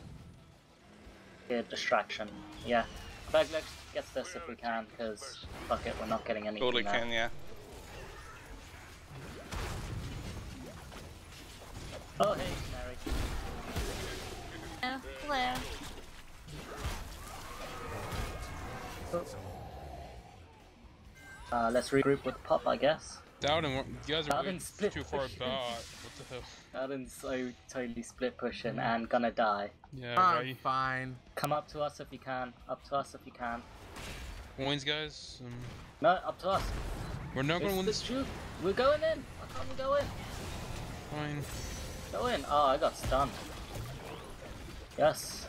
Good distraction. Yeah. In fact, let's get this if we can, because fuck it, we're not getting anything Totally now. can, yeah. Oh hey, Mary. Oh, hello. Let's regroup with Pop, I guess. Dowden, you guys are way Dowden split too far push. back. What the hell? Alan's so totally split pushing and gonna die. Yeah, I'm right. fine. Come up to us if you can. Up to us if you can. Coins, guys. No, up to us. We're not going to win It's this. the truth. We're going in. Why can't we go in? Fine. Go in. Oh, I got stunned. Yes.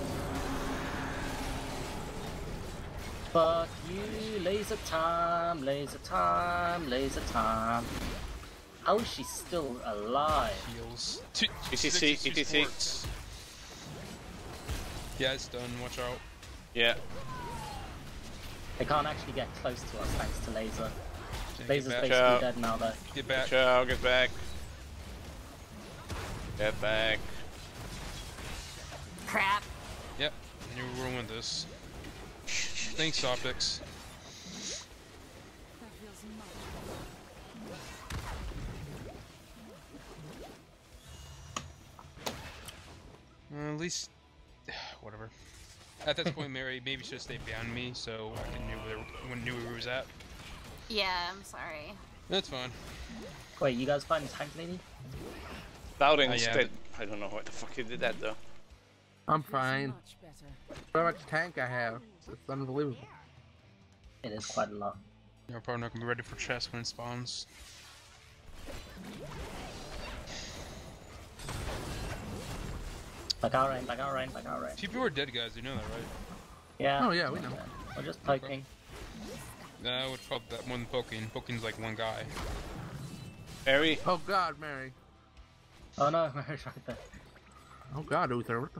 Fuck you, laser time, laser time, laser time. How is she still alive? Heals. ETC, 62 ETC. sports. Yeah, it's done. Watch out. Yeah. They can't actually get close to us thanks to laser. Okay, Laser's get back. basically Ciao. dead now though. Get back. Ciao, get back. Get back. Crap. Yep. You ruined this. Thanks, optics. At least, whatever. At this point, Mary maybe should have stayed behind me, so I knew where he was at. Yeah, I'm sorry. That's fine. Wait, you guys find tank lady? Dowden yeah, instead. I don't know why the fuck he did that though. I'm fine. So much tank I have. It's unbelievable. It is quite a lot. You're probably not gonna be ready for chest when it spawns. Back out rain, back out rain, back out rain. Few people are dead, guys. You know that, right? Yeah. Oh yeah, we know. We're just poking. I would call that more than poking. Poking's like one guy. Mary. Oh God, Mary. Oh no, Mary's right there. Oh God, Uther. What the?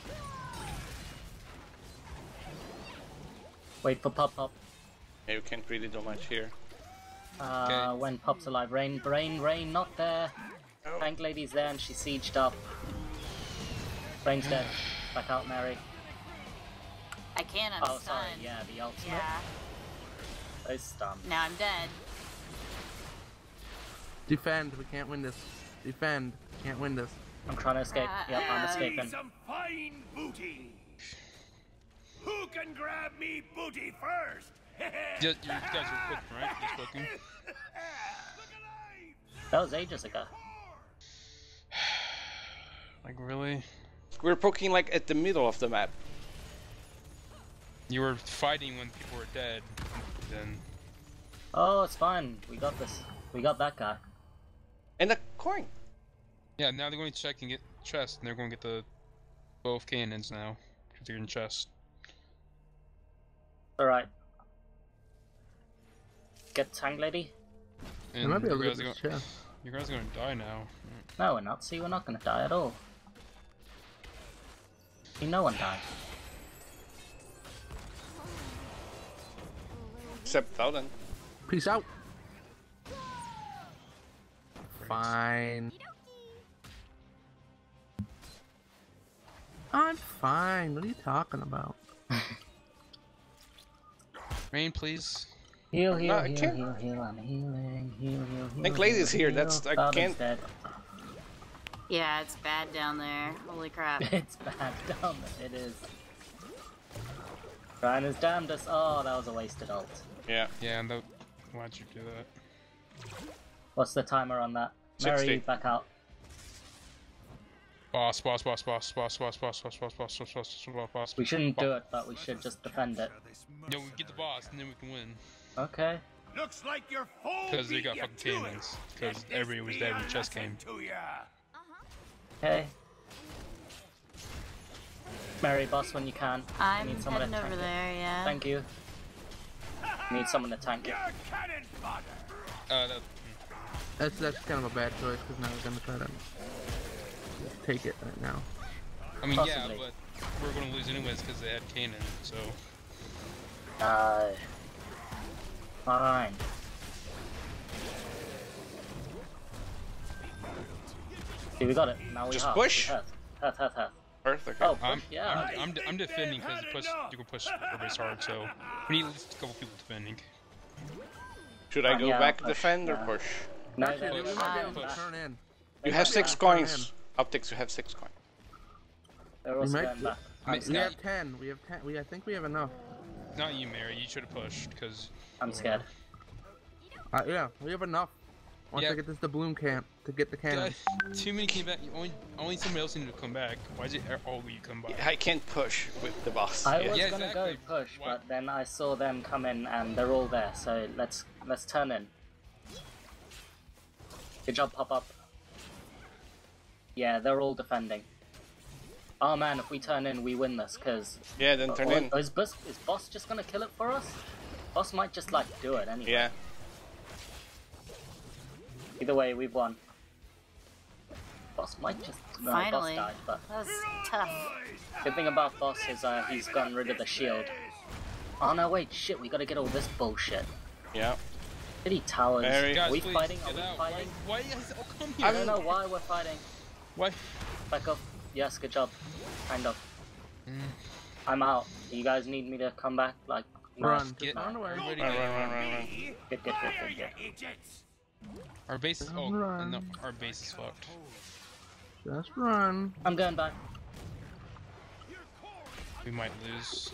Wait for Pop Pop. Yeah, you can't really do much here. When Pop's alive. Rain, not there. Oh. Tank lady's there and she's sieged up. Rain's dead. Back out, Mary. I can't, I'm Oh, stunned. sorry, yeah, the ultimate. Yeah. Those stunned. Now I'm dead. Defend. We can't win this. Defend. Can't win this. I'm trying to escape. Yep, I'm escaping. Some fine booty. Who can grab me booty first? You guys are poking, right? Just poking. Look alive! That was ages ago. Like really? We're poking like at the middle of the map. You were fighting when people were dead. Then. Oh, it's fine. We got this. We got that guy. And a coin. Yeah, now they're going to check and get chest, and they're going to get the both cannons now because they're in chest. Alright. Get tank lady? There And might be a you little guys, bit of chest. you guys are going to die now. No, we're not. See, we're not gonna die at all. See, no one died. Except Thouden. Peace out. Fine. I'm fine. What are you talking about? Rain, please. Heal, heal, No, I heal, can't. heal, heal, I'm healing. Heal, heal, heal. Tank lady's heal, here, heal. that's- I Thoud's can't- dead. Yeah, it's bad down there. Holy crap. It's bad down there. It is. Ryan has damned us. Oh, that was a wasted ult. Yeah. Yeah, and why'd you do that? What's the timer on that? Mary, 60. back out. Boss. We shouldn't do it, but we should just defend it. No, we get the boss, and then we can win. Okay. Looks like your foe Because they beat got you fucking to it. cannons. Because Let everybody was this dead be when a chest lesson came. to ya. Okay. Mary, boss when you can. I I'm need someone heading to over tank it. there, yeah. Thank you. Need someone to tank it. You're cannon fodder. That's kind of a bad choice because now we're gonna try to take it right now. I mean, Possibly. yeah, but we're going to lose anyways because they had cannon, so... Fine. See, we got it. Now we Just have. push. Have. Earth, okay. Oh, push, yeah. I'm defending because you can push everybody's hard, so we need at least a couple people defending. Should I go Yeah, back push, defend or yeah. push? No, Actually, we then might be able push. to turn in. You have 6 turn coins. Optics, you have 6 coins. they're We also might. going back. We have 10. We have 10. I think we have enough. Not you, Mary. You should have pushed because I'm scared. Yeah, we have enough. Once Yeah. I get this doubloon camp to get the cannon. too many came back. Only somebody else needed to come back. Why is it all you come by? I can't push with the boss. I yet. was Yeah, gonna exactly. go push, Why- but then I saw them come in and they're all there. So let's turn in. Good job, pop up. Yeah, they're all defending. Oh man, if we turn in, we win this. Cause Yeah, then turn in. Is boss just gonna kill it for us? Boss might just like do it anyway. Yeah. Either way, we've won. Boss might just no, Finally. boss died, but That was tough. good thing about boss is he's gotten rid of the shield. Oh no, wait, shit, we gotta get all this bullshit. Yeah. City towers. Mary. Are Guys, we please, fighting? Are get we out. fighting? Why you guys all come I here? don't know why we're fighting. Why? Back up. Yes, good job. Kind of. Mm. I'm out. You guys need me to come back? Like, no. Run. Get- Just run away. Everybody Run, get- run. Good. Where you idiots? Our base is Run. no, our base is fucked. Just run. I'm going back. We might lose.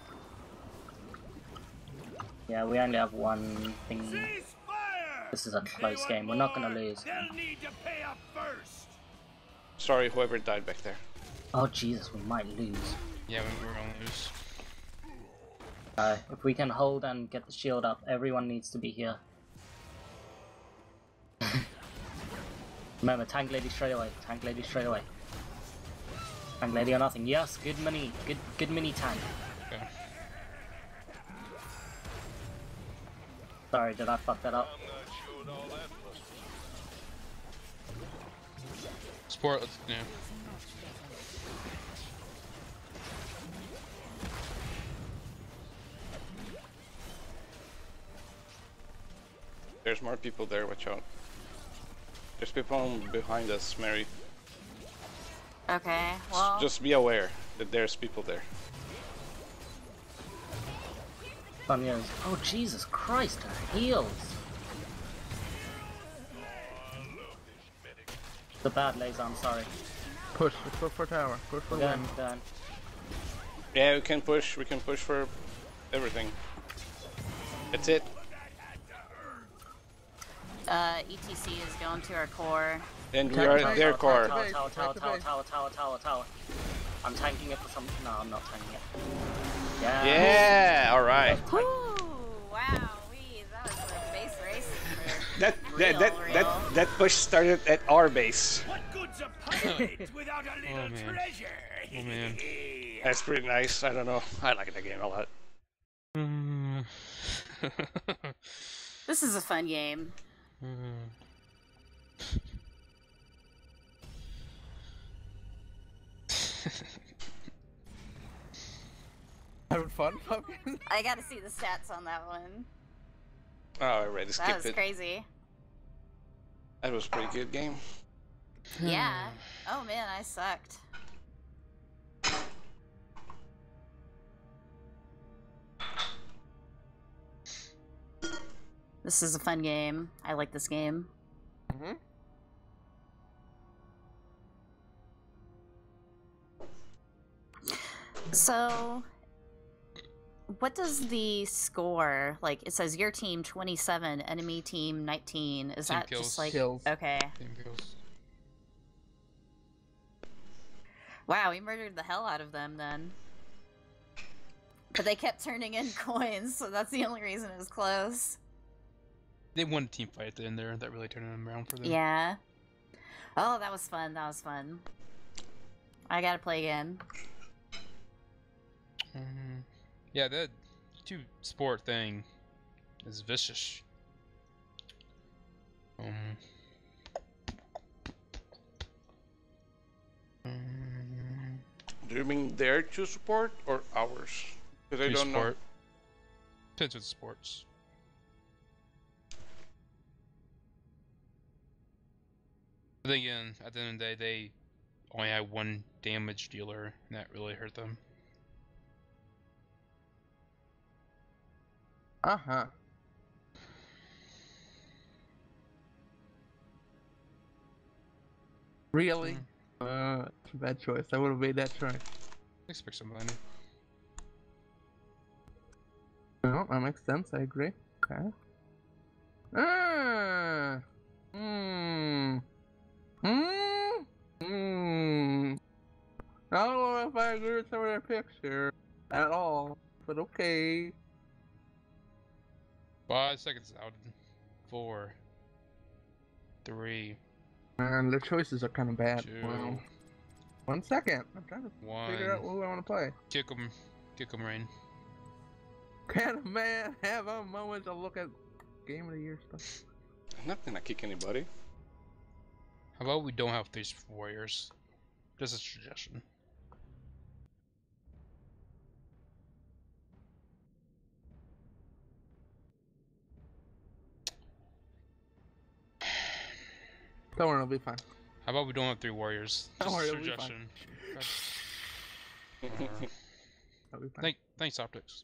Yeah, we only have one thing. Cease fire! This is a close Anyone game. We're not gonna more, lose. They'll need to pay up first. Sorry, whoever died back there. Oh Jesus, we might lose. Yeah, we're gonna lose. If we can hold and get the shield up, everyone needs to be here. Remember, tank lady straight away. Tank lady straight away. Tank lady or nothing. Yes, good mini. Good mini tank. Okay. Sorry, did I fuck that up? Sport, let's yeah. There's more people there, watch out. There's people behind us, Mary. Okay, well. Just be aware that there's people there. Sonya's. Oh Jesus Christ, her heals! The bad laser, I'm sorry. Push, let's go for tower. Push for Done, win. done. Yeah, we can push for everything. That's it. ETC is going to our core. And we are at their core. Tower. I'm tanking it for some. No, I'm not tanking it. Yeah. Yeah, alright. Woo! Wow, that was like base racing. That push started at our base. What good's a pirate without a little man. treasure? Oh man. That's pretty nice. I don't know. I like the game a lot. This is a fun game. Having fun, fucking? I gotta see the stats on that one. Oh, I already That skipped was it. crazy. That was a pretty good game. Yeah. Oh man, I sucked. This is a fun game. I like this game. Mm-hmm. So, what does the score, like, it says your team 27, enemy team 19. Is Team that kills. just like, Kills. okay. Team kills. Wow, we murdered the hell out of them then. But they kept turning in coins, so that's the only reason it was close. They won a team fight at the end there that really turned them around for them. Yeah. Oh, that was fun. That was fun. I gotta play again. Yeah, that two sport thing is vicious. Do you mean their to support or ours? Because I Two don't know. sport. Depends with sports. But again, at the end of the day, they only had one damage dealer, and that really hurt them. Uh-huh. Really? It's a bad choice. I would have made that choice. Expect somebody. No, that makes sense. I agree. Okay. I don't know if I agree with some of their picks here at all, but okay. 5 seconds out. 4, 3, And their choices are kind of bad. 2, Wow. 1 second. I'm trying to 1. figure out who I want to play. Kick 'em. Kick 'em, Rain. Can a man have a moment to look at Game of the Year stuff? I'm not gonna kick anybody. How about we don't have 3 warriors? Just a suggestion. Don't worry, it'll be fine. How about we don't have 3 warriors? Don't Just worry, a it'll be suggestion. It'll be fine. Thanks, Optics.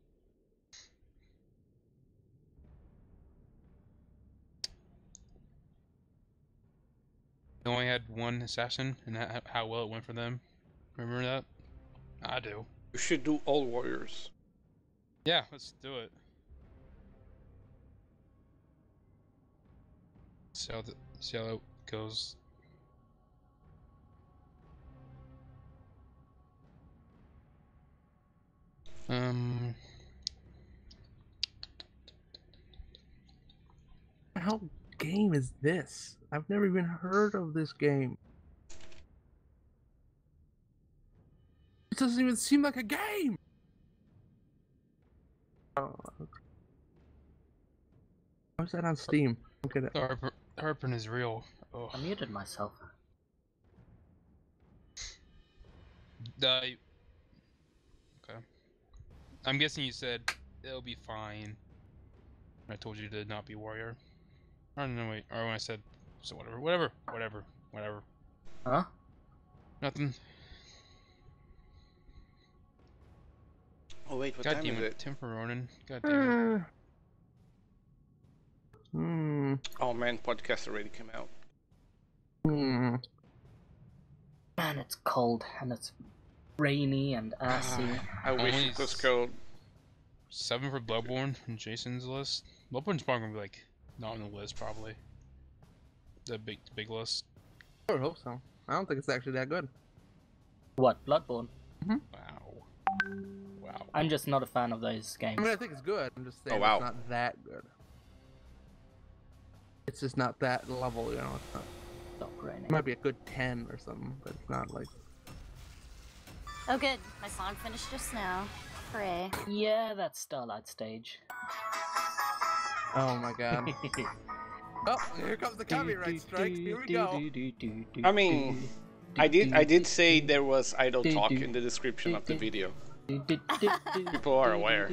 They only had one assassin, and how well it went for them. Remember that? I do. You should do all warriors. Yeah, let's do it. See how it goes. What the hell game is this? I've never even heard of this game. It doesn't even seem like a game. Oh, okay. How's that on Steam? Okay. The heartburn is real. Oh. I muted myself. Okay. I'm guessing you said it'll be fine. I told you to not be warrior. Or no, wait. Or when I said, so whatever. Huh? Nothing. Oh wait, what God time damn is it, it? Tim Ronan. God damn it. Oh man, podcast already came out. Man, it's cold and it's rainy and assy. I wish Only it was cold. 7 for Bloodborne in Jason's list. Bloodborne's probably gonna be like not on the list, probably. The big list. I would hope so. I don't think it's actually that good. What, Bloodborne? Wow. I'm just not a fan of those games. I mean, I think it's good. I'm just saying Oh, wow. it's not that good. It's just not that level, you know. It's not, Stop raining. it might be a good 10 or something, but it's not like. Oh, good. My song finished just now. Hooray. Yeah, that's Starlight Stage. Oh my god. Oh, here comes the copyright strike. Here we go. I mean, I did say there was idle talk in the description of the video. People are aware.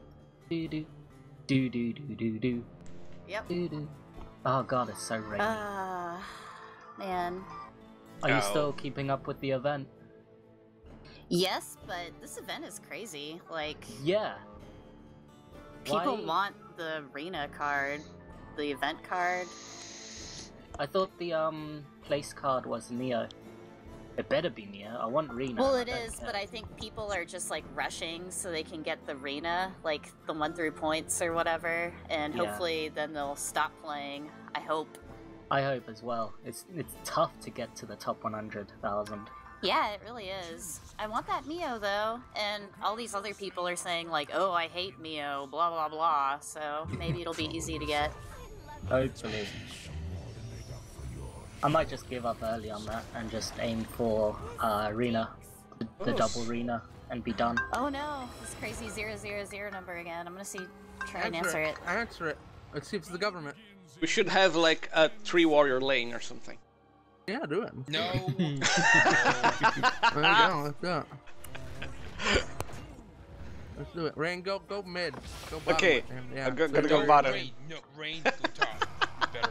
Yep. Oh god, it's so rainy. Man. Are you Oh. still keeping up with the event? Yes, but this event is crazy. Like, Yeah. people Why- want the arena card, the event card. I thought the place card was Neo. It better be Neo. I want Rena. Well, I it don't is, care. but I think people are just like rushing so they can get the arena, like the 1 through points or whatever, and Yeah. hopefully then they'll stop playing. I hope. I hope as well. It's tough to get to the top 100,000. Yeah, it really is. I want that Mio though, and all these other people are saying like, "Oh, I hate Mio," blah blah blah. So maybe it'll be easy to get. Hopefully. I might just give up early on that and just aim for Rena, the double Rena, and be done. Oh no, this crazy 000 number again. I'm gonna try and answer it. Answer it. Let's see if it's the government. We should have like a 3-warrior lane or something. Yeah, do it. No. There you go. Let's do it. Let's do it. Rain, go mid. Go bottom. Okay, Yeah. I'm gonna go bottom. Rain, go top. Better.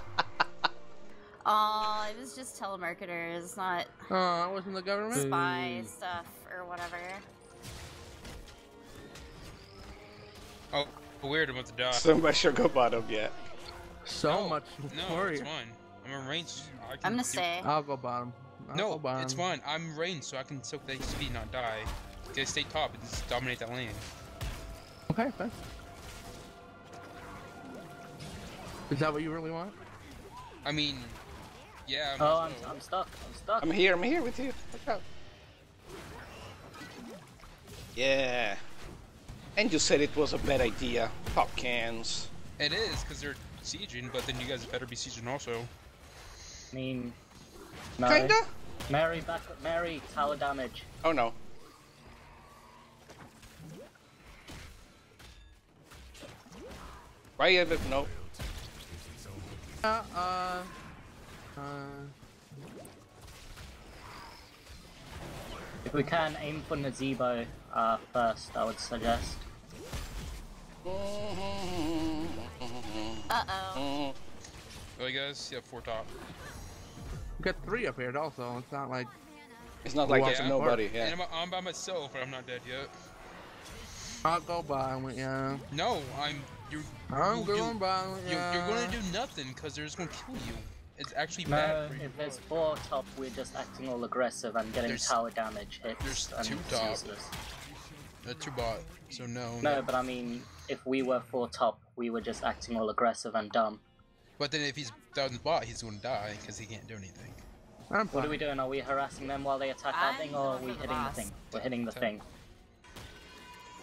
Oh, it was just telemarketers, not Oh, it wasn't the government? spy stuff or whatever. Oh, weird. I'm about to die. Somebody should go bottom, yeah. So much No, worry. it's fine. I'm in range. I'm gonna stay. I'll go bottom. I'll go No, bottom. it's fine. I'm range, so I can soak that speed, not die. Just stay top and just dominate that lane. Okay, fine. Is that what you really want? I mean, yeah. Oh, might as well. I'm stuck. I'm stuck. I'm here with you. Look out. Yeah. And you said it was a bad idea. Pop cans. It is, because they're sieging, but then you guys better be sieging also. I mean, no. Kinda? Mary, Mary, tower damage. Oh no. Why have it? No. If we can, aim for Nazebo first, I would suggest. Uh-oh. Oh, you guys, you have 4 top. We got 3 up here also. It's not like. It's not like Walk there's in nobody. park. Yeah. And I'm by myself, but I'm not dead yet. I'll go bottom with ya. No, I'm you, going bottom with ya. you're gonna do nothing, because they're just gonna kill you. It's actually No, bad for you. if there's 4 top, we're just acting all aggressive and getting There's- tower damage hits. there's and 2 it's top. useless. 2 bot, so no. No, but I mean, if we were 4 top, we were just acting all aggressive and dumb. But then if he's down the bot, he's gonna die, because he can't do anything. I'm What are fine. we doing? Are we harassing them while they attack our I'm thing, or are going we for the hitting the boss. thing? We're hitting the Attack. thing.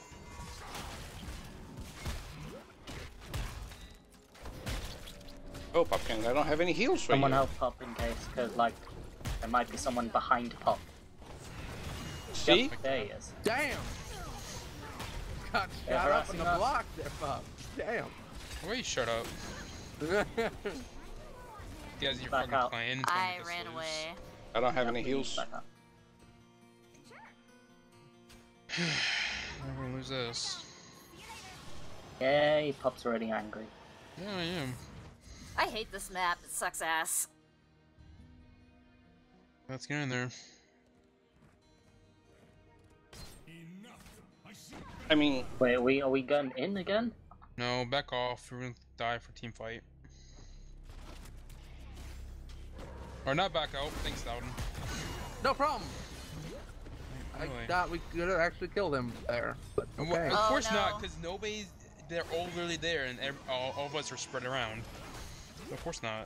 Oh, Popkins, I don't have any heals for Someone you. help Pop in case, because like there might be someone behind Pop. See? Yep, there he is. Damn! Got They're shot up in harassing the us. block there, Pop. Damn. Why you shut up? You guys, you're Back fucking out. playing. It's gonna I make us ran lose. away. I don't have Yep, any we need heals. backup. We're gonna lose this. Yay, Pop's already angry. Yeah, I am. I hate this map. It sucks ass. Let's get in there. I mean, Wait, are we going in again? No, back off. We're gonna die for team fight. Or not back out. Thanks, Loudon. No problem. I Anyway. thought we could have actually killed him there, but Well, okay. of Oh, course not, no. because nobody's. They're all really there, and all of us are spread around. Of course not.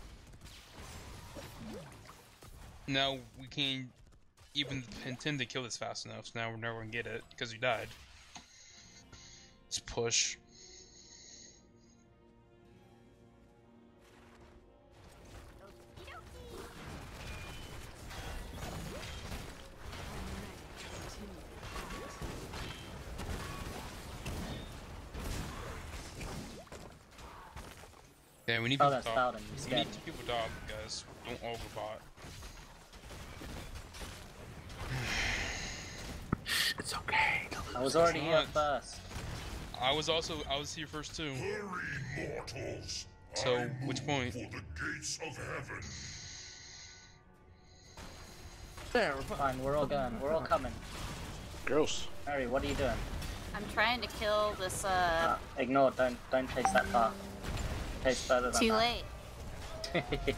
Now we can't even intend to kill this fast enough, so now we're never gonna get it because we died. Let's push. Yeah, we need Oh, people that's top. Loudon, you We scared need me. two people top, guys. Don't overbot. It's okay. I was already here not. first. I was here first too. Hurry, mortals. So, I which move point? For the gates of heaven. There, we're fine. Fine, we're all going. We're all coming. gross. Mary, what are you doing? I'm trying to kill this, Ignore, don't chase that path. Chase further than too that. late.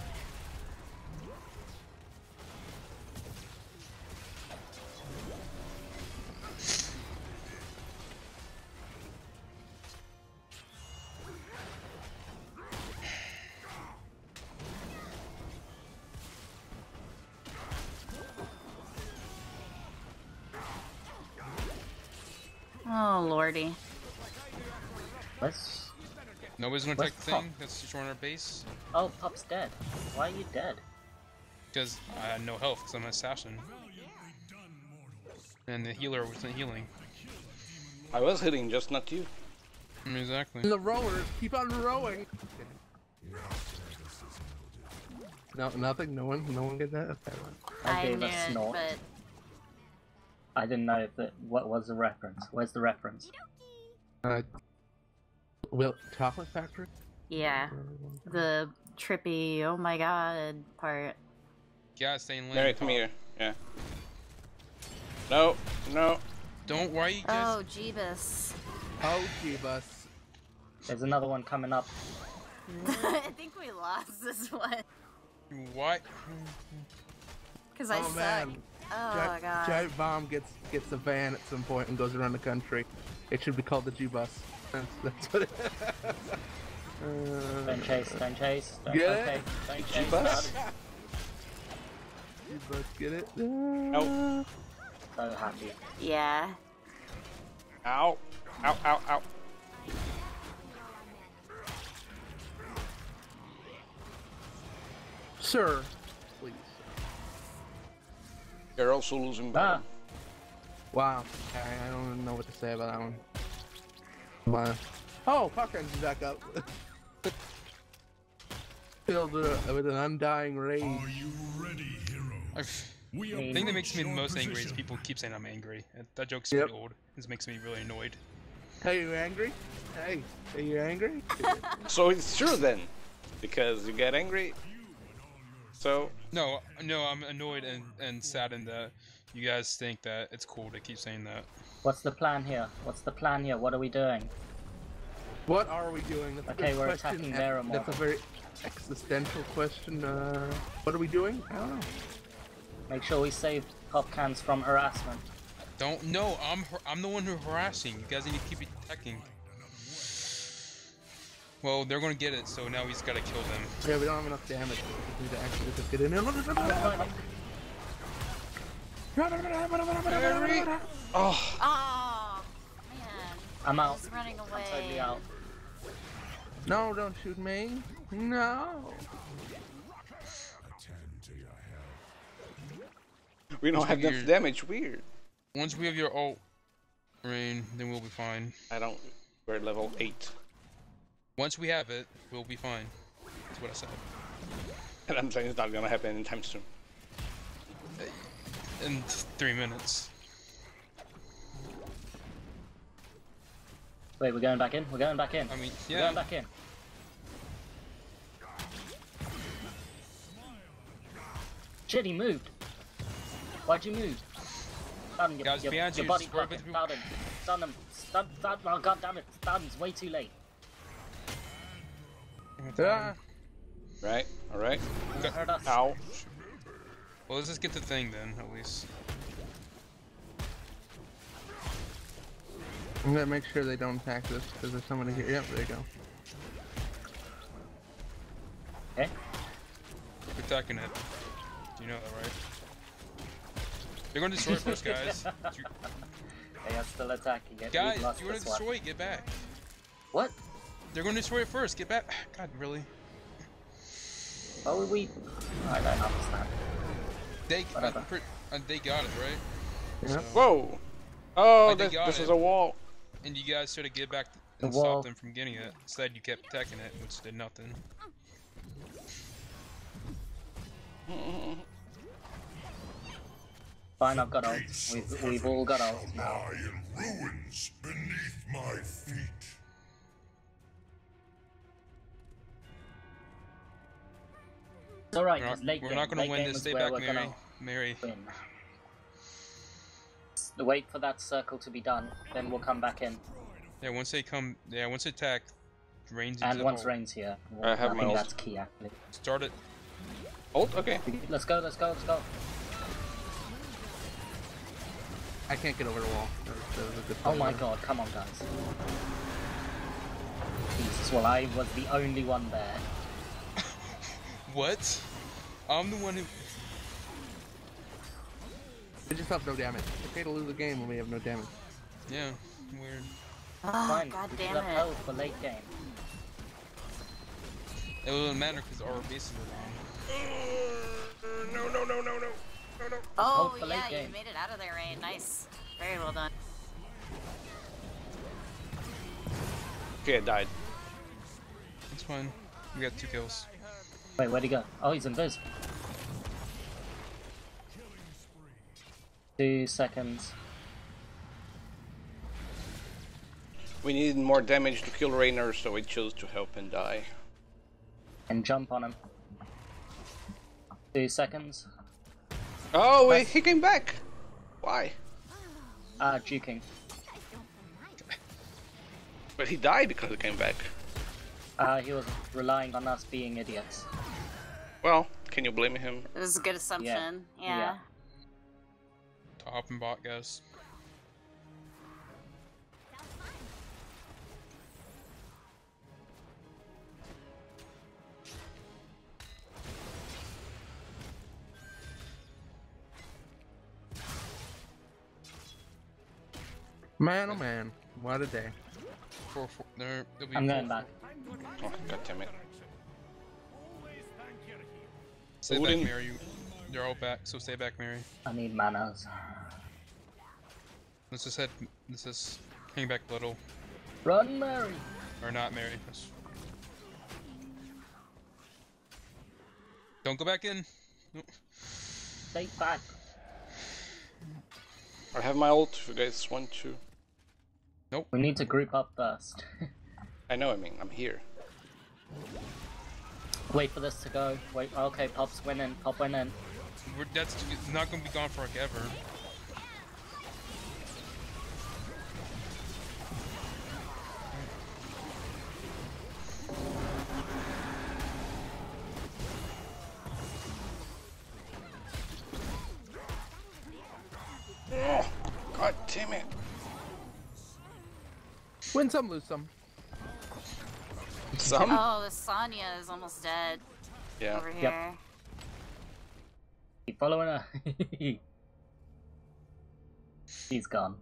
Oh, lordy. Let's... Nobody's gonna Where's take the Pop? thing that's destroying our base Oh, Pop's dead. Why are you dead? because I had no health because I'm an assassin, and the healer wasn't healing. I was hitting, just not you. Exactly. The rowers keep on rowing. No, nothing. No one get that. Okay, I gave knew a it, snort. but I didn't know if it, what was the reference. Where's the reference? Will chocolate factory? yeah, the trippy, oh my god part. Yeah, stay in lane. Mary, come here. Yeah. No, no. Don't. Why you guys? Oh, Jeebus. Oh, Jeebus. There's another one coming up. I think we lost this one. What? Because I Oh, suck. man. Oh, god. Giant Bomb gets a van at some point and goes around the country. It should be called the G-Bus. That's what it Don't chase, don't chase. Don't, Get okay, it? don't chase. G-Bus? Loudon. G-Bus, get it? Nope. So happy. Yeah. Ow. Ow, ow, ow. Sir, please. You're also losing Ah, bottom. Wow. I don't even know what to say about that one. Wow. Oh, Popkins is back up. Filled with an undying rage. Are you ready, hero? The thing that makes me the most angry is people keep saying I'm angry. That joke's Yep. pretty old. This makes me really annoyed. Hey, you angry? Hey, are you angry? So it's true then. Because you get angry. So, No, I'm annoyed and saddened that you guys think that it's cool to keep saying that. what's the plan here? What's the plan here? What are we doing? What are we doing? That's a Okay, good we're question. attacking Veremore. That's a very existential question. What are we doing? I don't know. Make sure we save Popcans from harassment. Don't. No, I'm the one who's harassing. You guys need to keep attacking. Well, they're gonna get it, so now he's gotta kill them. Yeah, we don't have enough damage. We need to actually just get in there. oh, Oh, man. I'm out. He's running away. I'm totally out. No, don't shoot me. No. We don't Once have we enough get- damage. Weird. Once we have your ult, Rain, then we'll be fine. I don't. We're at level 8. Once we have it, we'll be fine. That's what I said. And I'm saying it's not gonna happen anytime soon. In 3 minutes. Wait, we're going back in? We're going back in. I mean, We're yeah. going back in. Shit, he moved. Why'd you move? Stun, Guys, behind you, body just worry block it. about the Stun him. Stun him. Stun. Oh, god damn it. Stun's way too late. Ah. Right? Alright. You heard us. Ow. Well, let's just get the thing then, at least. I'm gonna make sure they don't attack this because there's somebody here. Yep, there you go. Okay. We're attacking it. You know that, right? They're going to destroy it first, guys. They are still attacking it. Guys, We've lost if you want to this one. destroy it, get back. What? They're going to destroy it first. Get back. God, really? Oh, we... I don't understand. They Whatever. they got it, right? Yep. Whoa! Oh, Like, they this, got this it. is a wall. And you guys should have get back The and wall. stopped them from getting it. Instead, you kept attacking it, which did nothing. Fine, I've got ult. We've all got ult now. Lie in ruins beneath my feet. It's alright, We're because not, late we're game. not gonna Late win game this. is Stay where back, we're Mary. gonna Mary. win. Wait for that circle to be done, then we'll come back in. Yeah, once they come, once they attack, Rain's into And the once hole. Rain's here. I have I my think ult. that's key, actually. Start it. Ult? Okay. Let's go, let's go, let's go. I can't get over the wall. That was a good Oh play my there. god, come on, guys. Jesus, well, I was the only one there. What? I'm the one who. We just have no damage. It's okay to lose a game when we have no damage. Yeah, weird. Oh, Fine, god we damn should have it. held for late game. It wouldn't matter because our bases are down. No, no, no, no, no. No, no. Oh, Hold for late yeah, you game. made it out of there, Rain. Nice. Very well done. Okay, I died. It's fine. We got 2 kills. Wait, where'd he go? Oh, he's invis. 2 seconds. We needed more damage to kill Rainer, so we chose to help and die. And jump on him. 2 seconds. Oh, wait, he came back! Why? Juking. But he died because he came back. He was relying on us being idiots. Well, can you blame him? It was a good assumption. Yeah. Yeah. Top and bot, guys. Man, oh man, what a day. 4-4. There'll be I'm 4-4. going back. Oh, god damn it. Stay Odin. back, Mary. They're all back, so stay back, Mary. I need manas. Let's just head. Let's just hang back a little. Run, Mary! Or not, Mary. Don't go back in. Nope. Stay back. I have my ult if you guys want to. We need to group up first. I know, I mean, I'm here. Wait for this to go. Wait, okay, Pop's winning. Pop winning. That's not gonna be gone for like ever. Oh, god damn it. Win some, lose some. Some? Oh, the Sonya is almost dead Yeah. over here. Keep following her. She's gone.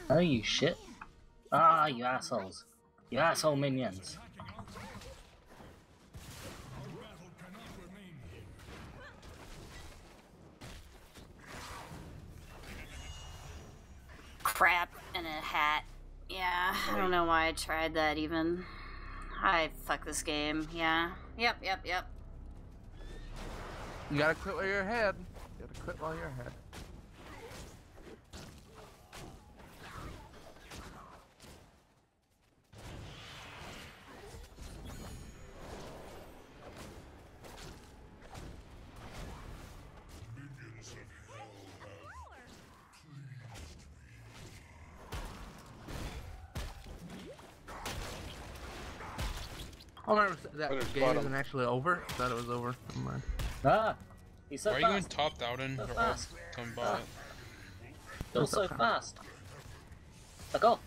Oh, you shit. Ah, you assholes. You asshole minions. Crap in a hat. Yeah, I don't know why I tried that even. I fuck this game. Yeah. Yep. You gotta quit while you're ahead. You gotta quit while you're ahead. Oh, remember that There's game bottom. isn't actually over? I thought it was over. Never mind. Ah! He's so Why are you going fast. top Dowden? So Or fast. coming bot? You're so fast. Back off.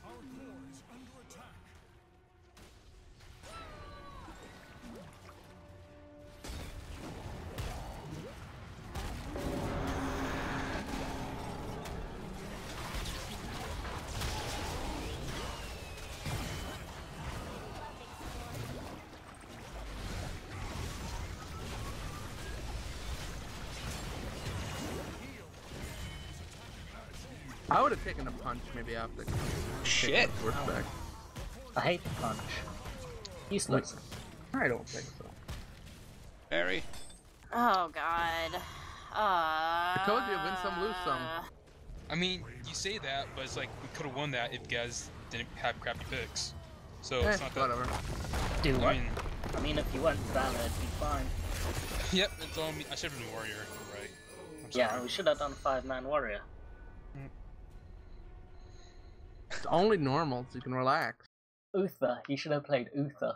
I would have taken a punch maybe off the Shit. back. I hate the punch. Useless. I don't think so. Mary. Oh god. I told you, win some, lose some. I mean, you say that, but it's like we could have won that if you guys didn't have crappy picks. So it's not that. Whatever. Do what? I mean, if you went valid, it'd be fine. yep, it's all me. I should have been warrior. You're right. I'm Yeah, sorry. we should have done 5-man warrior. It's only normal, so you can relax. Uther. You should have played Uther.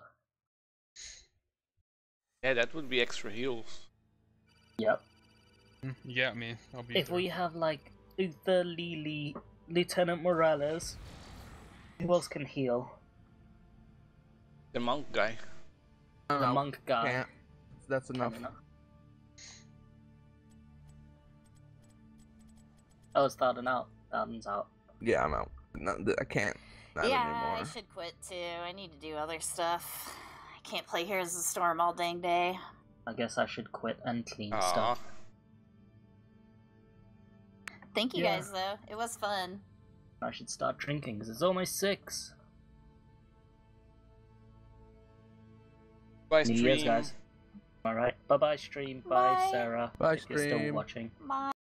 Yeah, that would be extra heals. Yep. You got me. I'll be. If there. we have like Uther, Lily, Lieutenant Morales, who else can heal? The monk guy. The No, monk guy. can't. That's enough. Oh, it's Darden out. Darden's out. Yeah, I'm out. No, I can't. Not Yeah, anymore. I should quit too. I need to do other stuff. I can't play Here's the Storm all dang day. I guess I should quit and clean Aw. stuff. Thank you Yeah. guys though. It was fun. I should start drinking because it's almost 6. Bye, New stream. Year's, guys. Alright. Bye bye, stream. Bye, Bye. Sarah. Bye, if you're still stream. watching. Bye.